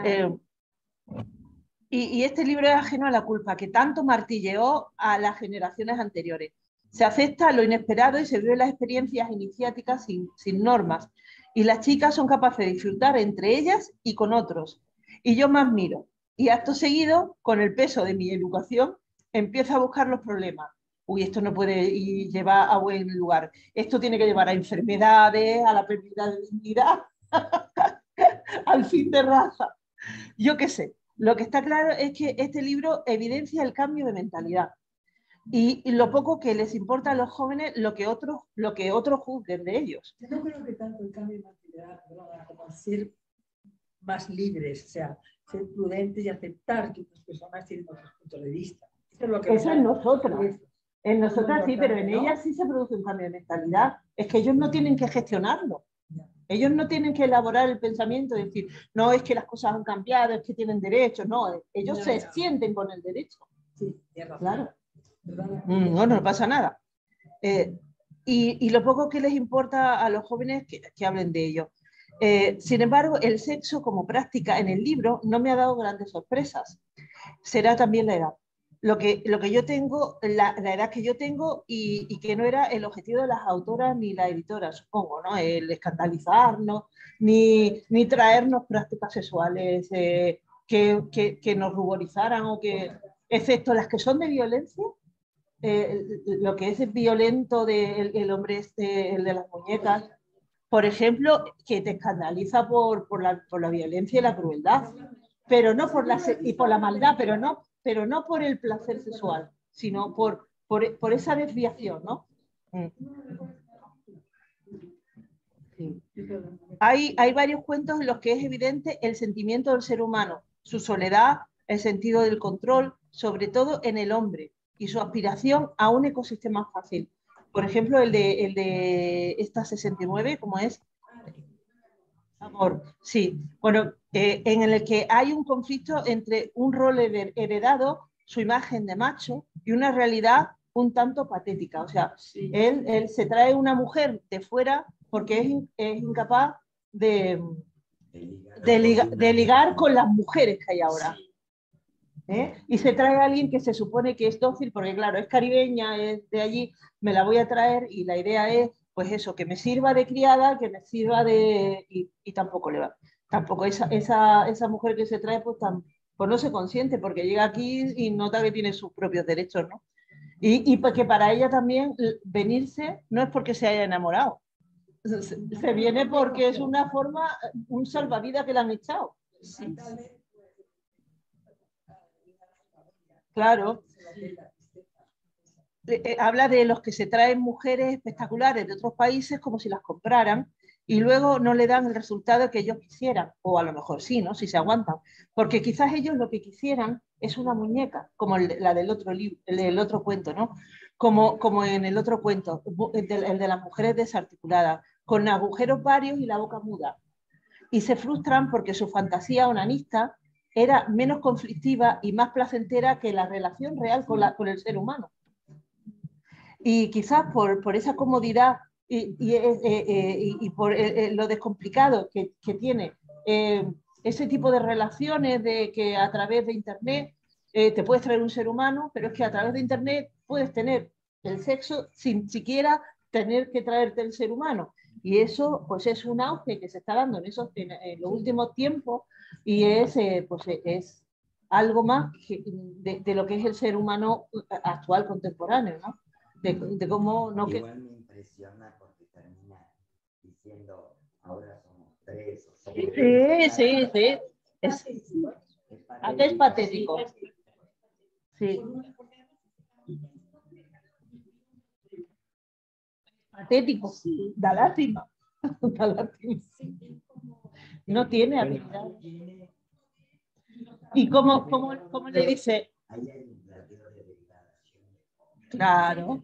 Y este libro es ajeno a la culpa que tanto martilleó a las generaciones anteriores. Se acepta lo inesperado y se viven las experiencias iniciáticas sin normas. Y las chicas son capaces de disfrutar entre ellas y con otros. Y yo más miro. Y acto seguido, con el peso de mi educación, empiezo a buscar los problemas. Uy, esto no puede llevar a buen lugar. Esto tiene que llevar a enfermedades, a la pérdida de dignidad, al fin de raza. Yo qué sé. Lo que está claro es que este libro evidencia el cambio de mentalidad y lo poco que les importa a los jóvenes lo que otros juzguen de ellos. Yo no creo que tanto el cambio de mentalidad, como ser más libres, o sea, ser prudentes y aceptar que otras personas tienen otros puntos de vista. Eso es lo que Eso en nosotras. En nosotras sí, pero en ¿no? ellas sí se produce un cambio de mentalidad. Es que ellos no tienen que gestionarlo. Ellos no tienen que elaborar el pensamiento y decir, no, es que las cosas han cambiado, es que tienen derechos. No, ellos se sienten con el derecho. Sí, claro. No pasa nada. Y lo poco que les importa a los jóvenes que hablen de ello. Sin embargo, el sexo como práctica en el libro no me ha dado grandes sorpresas. Será también la edad. Lo que yo tengo, la edad que yo tengo y que no era el objetivo de las autoras ni la editora, supongo, ¿no? El escandalizarnos, ni traernos prácticas sexuales que nos ruborizaran o que, excepto las que son de violencia, lo que es violento el hombre este, el de las muñecas, por ejemplo, que te escandaliza por la violencia y la crueldad, pero no y por la maldad, pero no por el placer sexual, sino por esa desviación, ¿no? Sí. Hay varios cuentos en los que es evidente el sentimiento del ser humano, su soledad, el sentido del control, sobre todo en el hombre, y su aspiración a un ecosistema fácil. Por ejemplo, el de esta 69, como es Amor, sí. Bueno, en el que hay un conflicto entre un rol heredado, su imagen de macho, y una realidad un tanto patética. O sea, él se trae una mujer de fuera porque es incapaz de ligar con las mujeres que hay ahora. Y se trae a alguien que se supone que es dócil, porque claro, es caribeña, es de allí, me la voy a traer y la idea es, pues eso, que me sirva de criada, que me sirva de... Y tampoco le va. Tampoco esa mujer que se trae, pues no se consiente, porque llega aquí y nota que tiene sus propios derechos, ¿no? Y que para ella también venirse no es porque se haya enamorado, se viene porque es una forma, un salvavidas que le han echado. Sí. Claro. Habla de los que se traen mujeres espectaculares de otros países como si las compraran y luego no le dan el resultado que ellos quisieran, o a lo mejor sí, ¿no? Si se aguantan, porque quizás ellos lo que quisieran es una muñeca, como la del otro libro, el otro cuento, ¿no? Como en el otro cuento, el de las mujeres desarticuladas, con agujeros varios y la boca muda. Y se frustran porque su fantasía onanista era menos conflictiva y más placentera que la relación real con el ser humano. Y quizás por esa comodidad y por lo descomplicado que tiene ese tipo de relaciones de que a través de Internet te puedes traer un ser humano, pero es que a través de Internet puedes tener el sexo sin siquiera tener que traerte el ser humano. Y eso pues es un auge que se está dando en los últimos tiempos y es algo más de lo que es el ser humano actual, contemporáneo, ¿no? De cómo no Igual me impresiona porque termina diciendo ahora somos 3 o 6. Sí. Es patético. Sí. Patético, sí. Da lástima. Da lástima. No tiene habilidad. ¿Y cómo le dice? Ahí hay un plateo de degradación. Claro.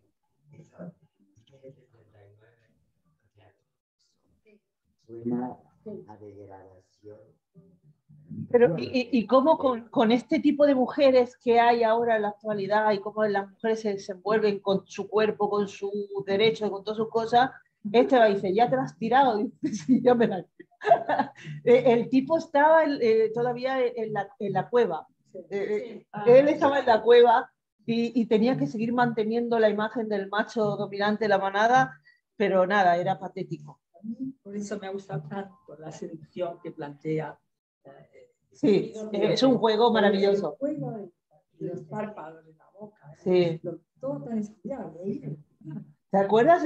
Suena la degradación. Pero, ¿y cómo con este tipo de mujeres que hay ahora en la actualidad y cómo las mujeres se desenvuelven con su cuerpo, con sus derechos, con todas sus cosas? Este va y dice, ¿ya te la has tirado? Dice, sí, ya me la he tirado. El tipo estaba todavía en la cueva. Él estaba en la cueva y tenía que seguir manteniendo la imagen del macho dominante de la manada, pero nada, era patético. Por eso me gusta tanto la seducción que plantea. Sí, es un juego maravilloso. El juego de los párpados de la boca. Sí. Todo tan inspirable. ¿Te acuerdas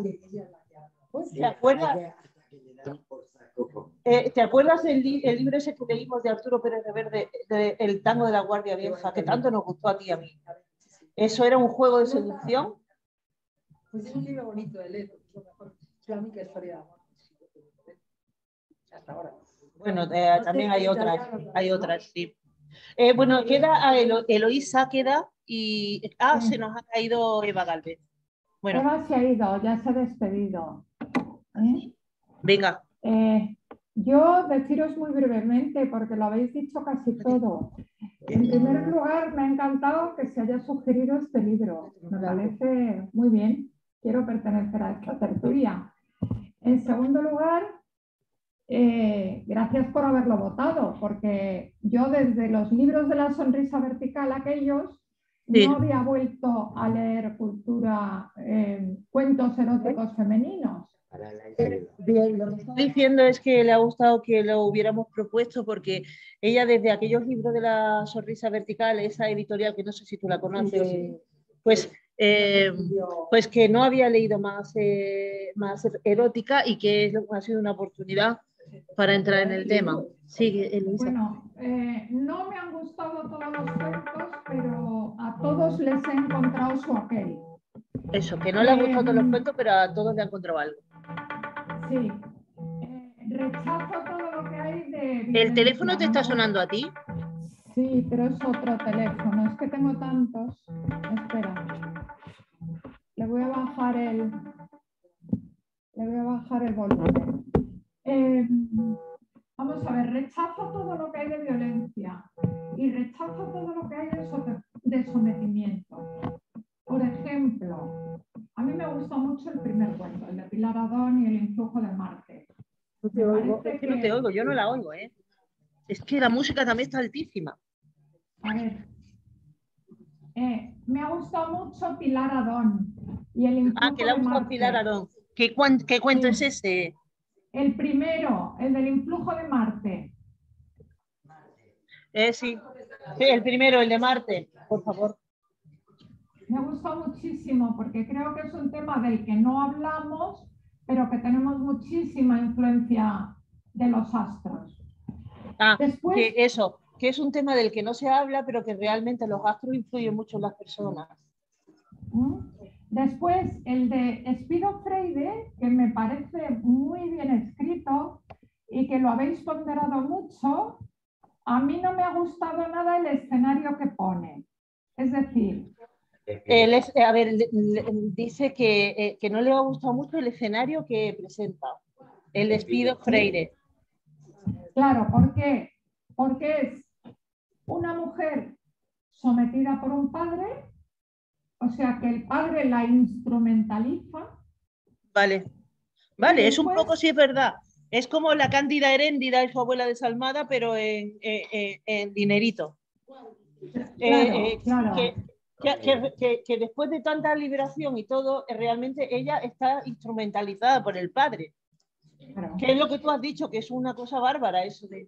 ¿te acuerdas el libro ese que leímos de Arturo Pérez Reverte, El tango de la Guardia Vieja, que tanto nos gustó a ti y a mí? ¿Eso era un juego de seducción? Pues es un libro bonito de leer, es lo mejor. Yo a mí que historia de amor. Hasta ahora. Bueno, también hay otras, sí. Bueno, queda Eloísa, queda y... se nos ha caído Eva Galvez. Bueno. Eva se ha ido, ya se ha despedido. Venga. Yo deciros muy brevemente, porque lo habéis dicho casi todo. En primer lugar, me ha encantado que se haya sugerido este libro. Me parece muy bien. Quiero pertenecer a esta tertulia. En segundo lugar, gracias por haberlo votado, porque yo desde los libros de la sonrisa vertical aquellos no había vuelto a leer cultura, cuentos eróticos femeninos. Bien, lo que está diciendo es que le ha gustado que lo hubiéramos propuesto porque ella desde aquellos libros de la sonrisa vertical, esa editorial que no sé si tú la conoces, pues que no había leído más erótica y que ha sido una oportunidad para entrar en el tema. Sí, bueno, no me han gustado todos los cuentos, pero a todos les he encontrado su aquel. Eso, que no le han gustado todos los cuentos, pero a todos le han encontrado algo. Sí. Rechazo todo lo que hay de... ¿El teléfono te está sonando a ti? Sí, pero es otro teléfono. Es que tengo tantos. Espera. Le voy a bajar el volumen. Vamos a ver, rechazo todo lo que hay de violencia y rechazo todo lo que hay de sometimiento. Por ejemplo, a mí me gustó mucho el primer cuento, el de Pilar Adón y el influjo de Marte. No te oigo, es que no te oigo, yo no la oigo, ¿eh? Es que la música también está altísima. A ver, me ha gustado mucho Pilar Adón y el influjo que le ha de gustado Marte. Pilar Adón. ¿Qué cuento es ese? El primero, el del influjo de Marte. Sí, el primero, el de Marte, por favor. Me ha gustado muchísimo porque creo que es un tema del que no hablamos, pero que tenemos muchísima influencia de los astros. Después, que es un tema del que no se habla, pero que realmente los astros influyen mucho en las personas. Después, el de Spiro Freire, que me parece muy bien escrito y que lo habéis ponderado mucho. A mí no me ha gustado nada el escenario que pone. Es decir... dice que no le ha gustado mucho el escenario que presenta, el de Spiro Freire. Claro, ¿por qué? Porque es una mujer sometida por un padre, o sea que el padre la instrumentaliza. Vale, después, es un poco, sí, es verdad. Es como la Cándida Heréndida y su abuela desalmada, pero en dinerito. Claro. Que después de tanta liberación y todo, realmente ella está instrumentalizada por el padre. Claro. Que es lo que tú has dicho, que es una cosa bárbara eso de...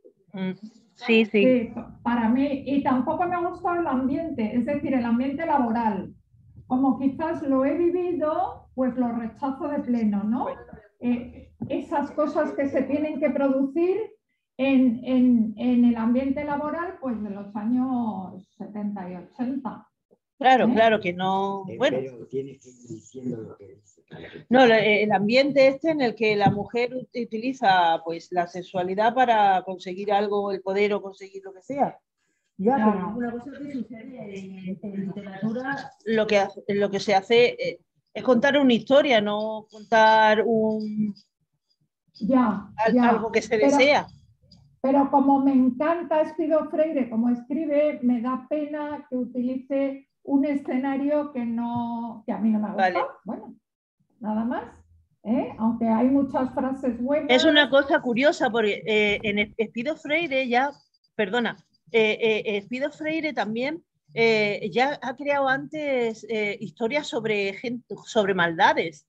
Sí, para mí, y tampoco me ha gustado el ambiente, es decir, el ambiente laboral. Como quizás lo he vivido, pues lo rechazo de pleno, ¿no? Esas cosas que se tienen que producir en el ambiente laboral, pues de los años 70 y 80. Claro que no. Bueno, pero tienes que ir diciendo lo que dice. No, el ambiente en el que la mujer utiliza pues la sexualidad para conseguir algo, el poder o conseguir lo que sea. Ya, pero una cosa que sucede en literatura, lo que se hace es contar una historia, no contar Ya, ya. algo que se desea. Pero como me encanta Espido Freire, como escribe, me da pena que utilice un escenario que a mí no me gusta. Vale. Bueno, nada más. Aunque hay muchas frases buenas. Es una cosa curiosa porque en Espido Freire Espido Freire también ya ha creado antes historias sobre maldades.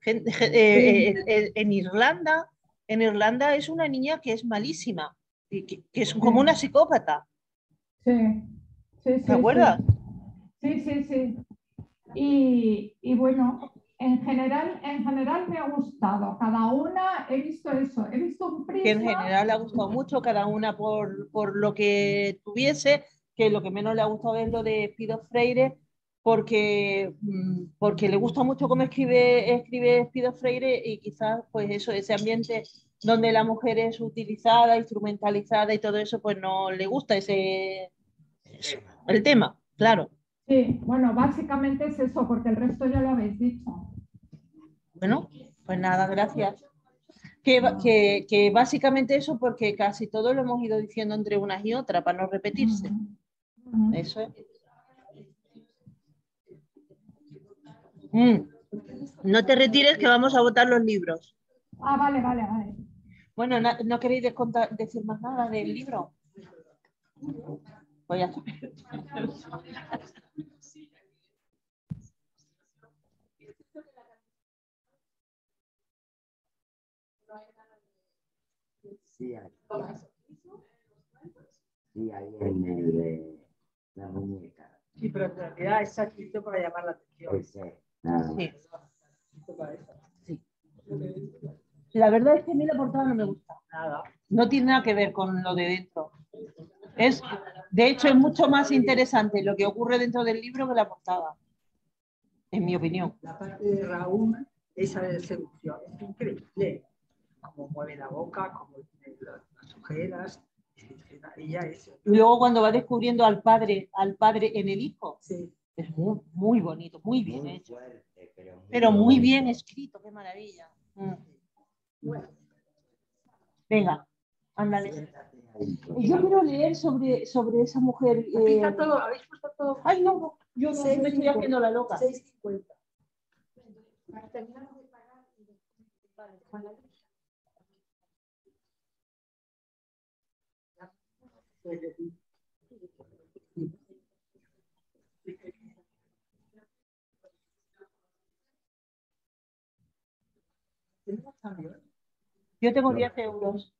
En Irlanda es una niña que es malísima, y que es como una psicópata. Sí, sí, sí. ¿Te acuerdas? Sí, sí, sí. Y bueno, en general me ha gustado. Cada una he visto eso. He visto un prisma. Que en general le ha gustado mucho, cada una por lo que tuviese, que lo que menos le ha gustado es lo de Espido Freire, porque le gusta mucho cómo escribe Espido Freire y quizás pues eso, ese ambiente donde la mujer es utilizada, instrumentalizada y todo eso, pues no le gusta el tema, claro. Sí, bueno, básicamente es eso, porque el resto ya lo habéis dicho. Bueno, pues nada, gracias. Que básicamente eso, porque casi todo lo hemos ido diciendo entre unas y otras para no repetirse. Eso es. No te retires, que vamos a votar los libros. Ah, vale, vale, vale. Bueno, ¿no queréis decir más nada del libro? Pues ya está. Sí, ahí en el de la muñeca. Sí, pero en realidad está escrito para llamar la atención. Ese, nada más. Sí. La verdad es que a mí la portada no me gusta. Nada. No tiene nada que ver con lo de dentro. De hecho, es mucho más interesante lo que ocurre dentro del libro que la portada, en mi opinión. La parte de Raúl, esa de seducción, es increíble. Cómo mueve la boca, cómo tiene las ojeras. Ella es... Y luego cuando va descubriendo al padre en el hijo, sí. Es muy, muy bonito, muy bien hecho. Fuerte, pero muy bien escrito, qué maravilla. Bueno. Venga, ándale. Yo quiero leer sobre esa mujer. Aquí está todo, habéis puesto todo. Ay, no, yo no me estoy haciendo la loca. 6.50. Yo tengo 10 euros.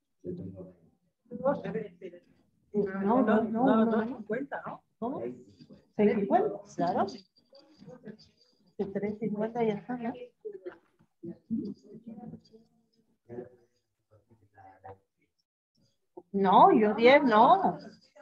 No, 2.50, ¿no? ¿Cómo? 6.50, claro. 3.50 y ya está, ¿no? No, yo 10 no.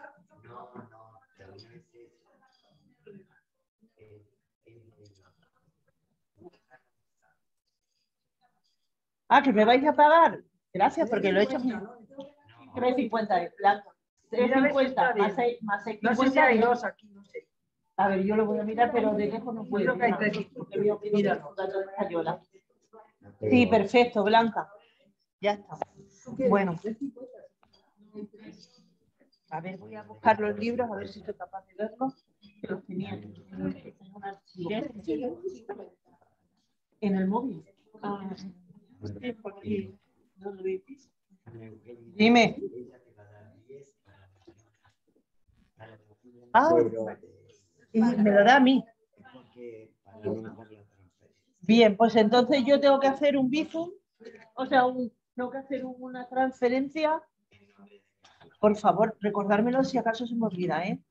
Ah, que me vais a pagar. Gracias, porque lo he hecho bien. 3.50 es blanco. 3.50 más 6.50. No sé si hay dos aquí, no sé. A ver, yo lo voy a mirar, pero de lejos no puedo. Creo que hay 3.50. Mira. Sí, perfecto, blanca. Ya está. Bueno. A ver, voy a buscar los libros, a ver si soy capaz de verlos. Que los tenía en un archivo. En el móvil. Ah, sí, porque no lo vi. Dime. Ah, y me lo da a mí. Bien, pues entonces yo tengo que hacer un Bizum, o sea, tengo que hacer una transferencia. Por favor, recordármelo si acaso se me olvida, ¿eh?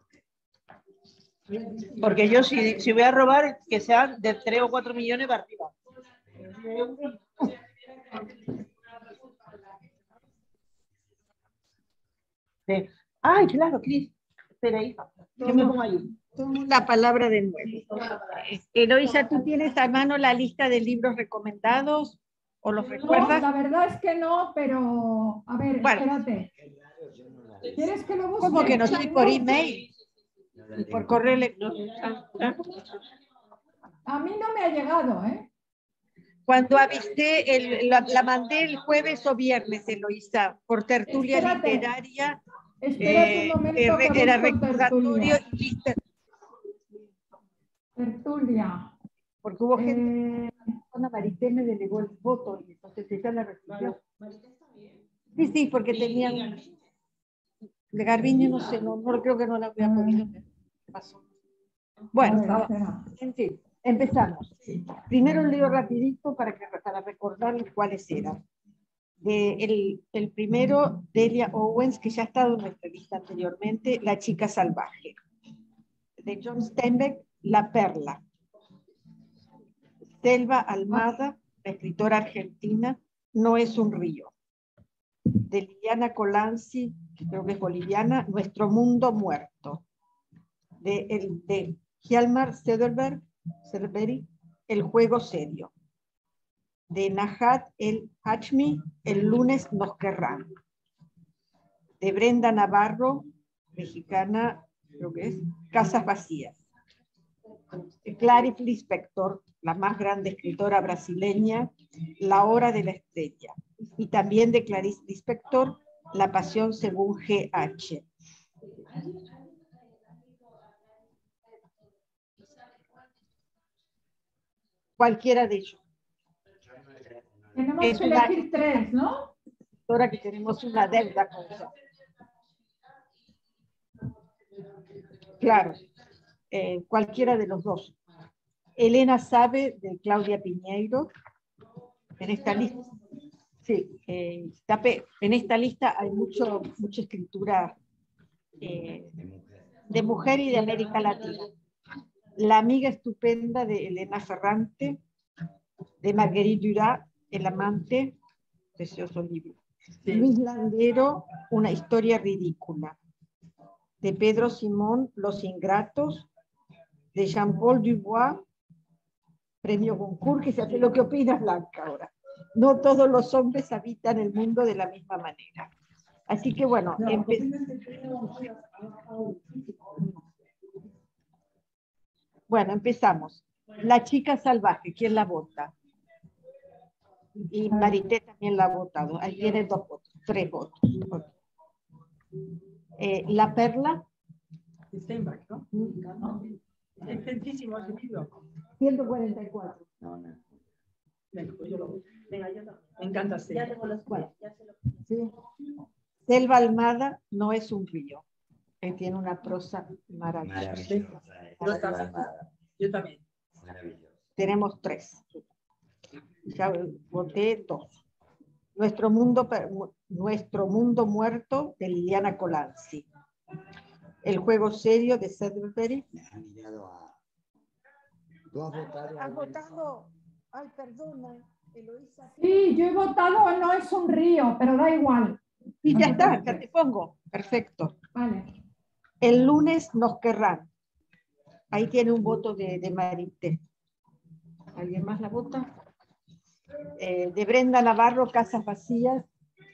Porque yo si voy a robar, que sean de 3 o 4 millones para arriba. Sí. Ay, claro, Cris. Espera, hija. Yo me pongo ahí. La palabra de nuevo. Eloisa, ¿tú tienes a mano la lista de libros recomendados o los recuerdas? No, la verdad es que no, pero a ver, Bueno. Espérate. ¿Quieres que lo busque? ¿Cómo que no? Sí, por email y por correo electrónico. A mí no me ha llegado, ¿eh? Cuando avisé, la mandé el jueves o viernes, Eloísa, por tertulia Espérate. literaria. Espérate un momento que Era busco recordatorio tertulia. y lista, Tertulia. porque hubo gente. Marité me delegó el voto y entonces ella la recibió. Sí, sí, porque tenían. De Garbiñe no sé, no creo que no la había podido ver. ¿Qué pasó? Bueno, Espera. en fin, empezamos. Primero leo rapidito para recordarles cuáles eran. El primero, Delia Owens, que ya ha estado en nuestra lista anteriormente, La chica salvaje. De John Steinbeck, La perla. Selva Almada, la escritora argentina, No es un río. De Liliana Colanzi, que creo que es boliviana, Nuestro mundo muerto. De Hjalmar Söderberg, El juego serio. De Nahat El Hachmi, El lunes nos querrán. De Brenda Navarro, mexicana, creo que es, Casas vacías. De Clarice Lispector, la más grande escritora brasileña, La hora de la estrella. Y también de Clarice Lispector, La pasión según G.H. Cualquiera de ellos. Tenemos Es que una elegir 3, ¿no? escritora que tenemos una deuda con ella. Claro, cualquiera de los dos. Elena Sabe, de Claudia Piñeiro. En esta lista, sí, en esta lista hay mucha escritura de mujer y de América Latina. La amiga estupenda, de Elena Ferrante. De Marguerite Duras, El amante, precioso libro. Luis Landero, Una historia ridícula. De Pedro Simón, Los ingratos. De Jean-Paul Dubois, Premio Goncourt, que se hace lo que opina Blanca ahora. No todos los hombres habitan el mundo de la misma manera. Así que bueno, empezamos. La chica salvaje, ¿quién la vota? Y Marité también la ha votado. Ahí tiene 2 votos, 3 votos. La perla. Steinbeck, ¿no? Es sentísimo ese libro. 144. Venga, pues yo lo voy. Venga, yo no. Me encanta este. Ya tengo los cuales. Sí. Selva Almada, No es un río. Tiene una prosa maravillosa. Yo también. Tenemos 3. Ya voté 2. Nuestro mundo muerto, de Liliana Colanzi. El juego serio, de Söderberg. ¿Tú has votado? ¿Has votado? Ay, perdona, Eloísa. Sí, yo he votado No es un río, pero da igual. Y ya está, ya te pongo. Perfecto. Vale. El lunes nos querrán. Ahí tiene un voto de Marité. ¿Alguien más la vota? De Brenda Navarro, Casas vacías.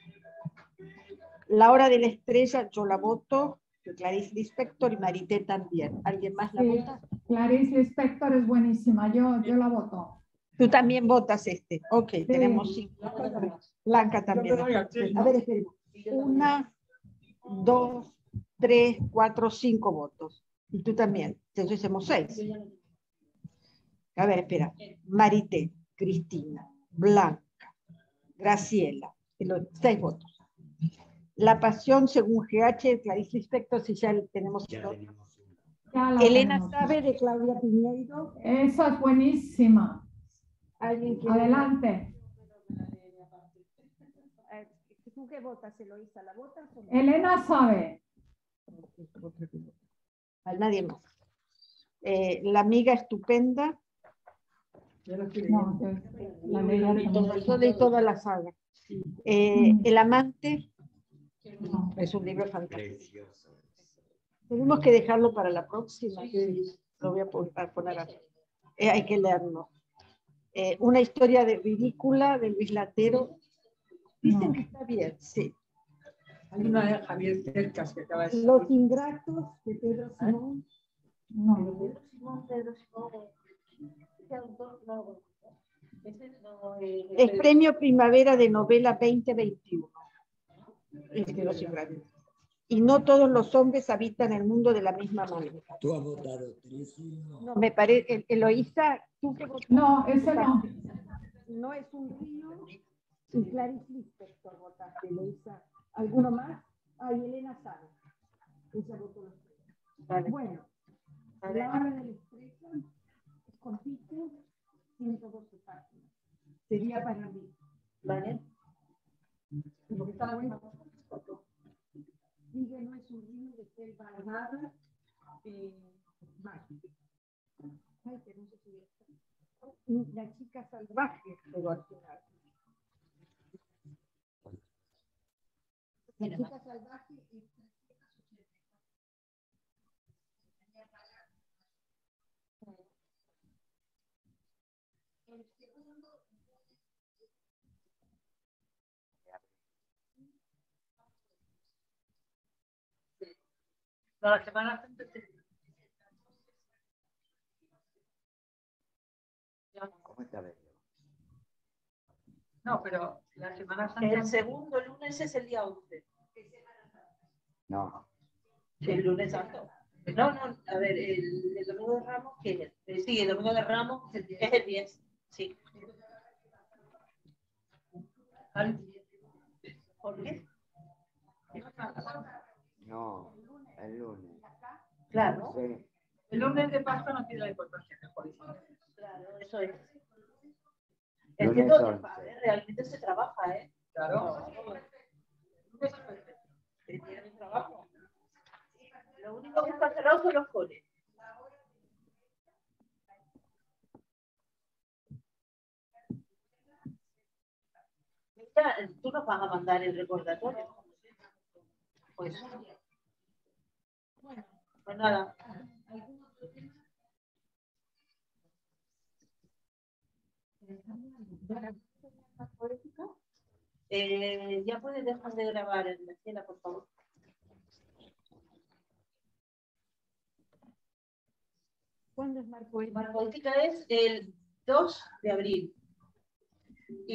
La hora de la estrella, yo la voto. De Clarice Lispector y Marité también. ¿Alguien más la Sí, vota? Clarice Lispector es buenísima, yo la voto. Tú también votas este. Ok, Sí. tenemos 5. Blanca también. A ver, esperemos. 1, 2, 3, 4, 5 votos. Y tú también. Entonces hacemos 6. A ver, espera. Marité, Cristina, Blanca, Graciela. 6 votos. La pasión según GH, Clarice Lispector, si ya tenemos. Ya la Elena tenemos. Sabe, de Claudia Piñeiro. Esa es buenísima. ¿Alguien quiere? Adelante. ¿Tú qué votas, Eloísa? ¿La votas o no? Elena Sabe. Nadie más. La amiga estupenda. No, la amiga De toda la saga. El amante. no. Es un libro fantástico. Tenemos que dejarlo para la próxima. Lo voy a poner aquí. Hay que leerlo. Una historia ridícula, de Luis Latero. Dicen que está bien, sí. Hay una de Javier Cercas que acaba de salir. Los ingratos, de Pedro Simón. No. Pedro Simón. Es Premio Primavera de Novela 2021. Y no todos los hombres habitan el mundo de la misma manera. ¿Tú has votado 3? No, me parece, Eloísa, ¿tú qué votaste? No, ese no. No es un río. Y Clarice Lispector votaste, Eloísa. ¿Alguno más? Ay, Elena Sara. Ella votó los 3. Vale. Bueno, La Barra de la Estrella es cortito, 112 páginas. Sería para mí. ¿Vale? Porque está bueno. Sigue no es un río de selva armada. Vale. Ay, que no sé si La chica salvaje, pero al final. La chica salvaje es 384. El segundo. La Semana Santa. ¿Cómo está Bello? No, pero la Semana Santa. El segundo lunes es el día 11. No. El lunes santo. No, a ver, el domingo de Ramos, ¿qué es? Sí, el domingo de Ramos es el 10. Sí. ¿Por qué? No, el lunes. Claro. Sí. El lunes de Pascua no tiene la importancia que por eso. Claro, eso es. Es que Lunes todo, 11. realmente se trabaja, ¿eh? Claro. Tiene un trabajo. Lo único que está cerrado son los coles. Tú nos vas a mandar el recordatorio. Pues nada. Ya puedes dejar de grabar en la escena, por favor. ¿Cuándo es Marco? Marco Ética es el 2 de abril.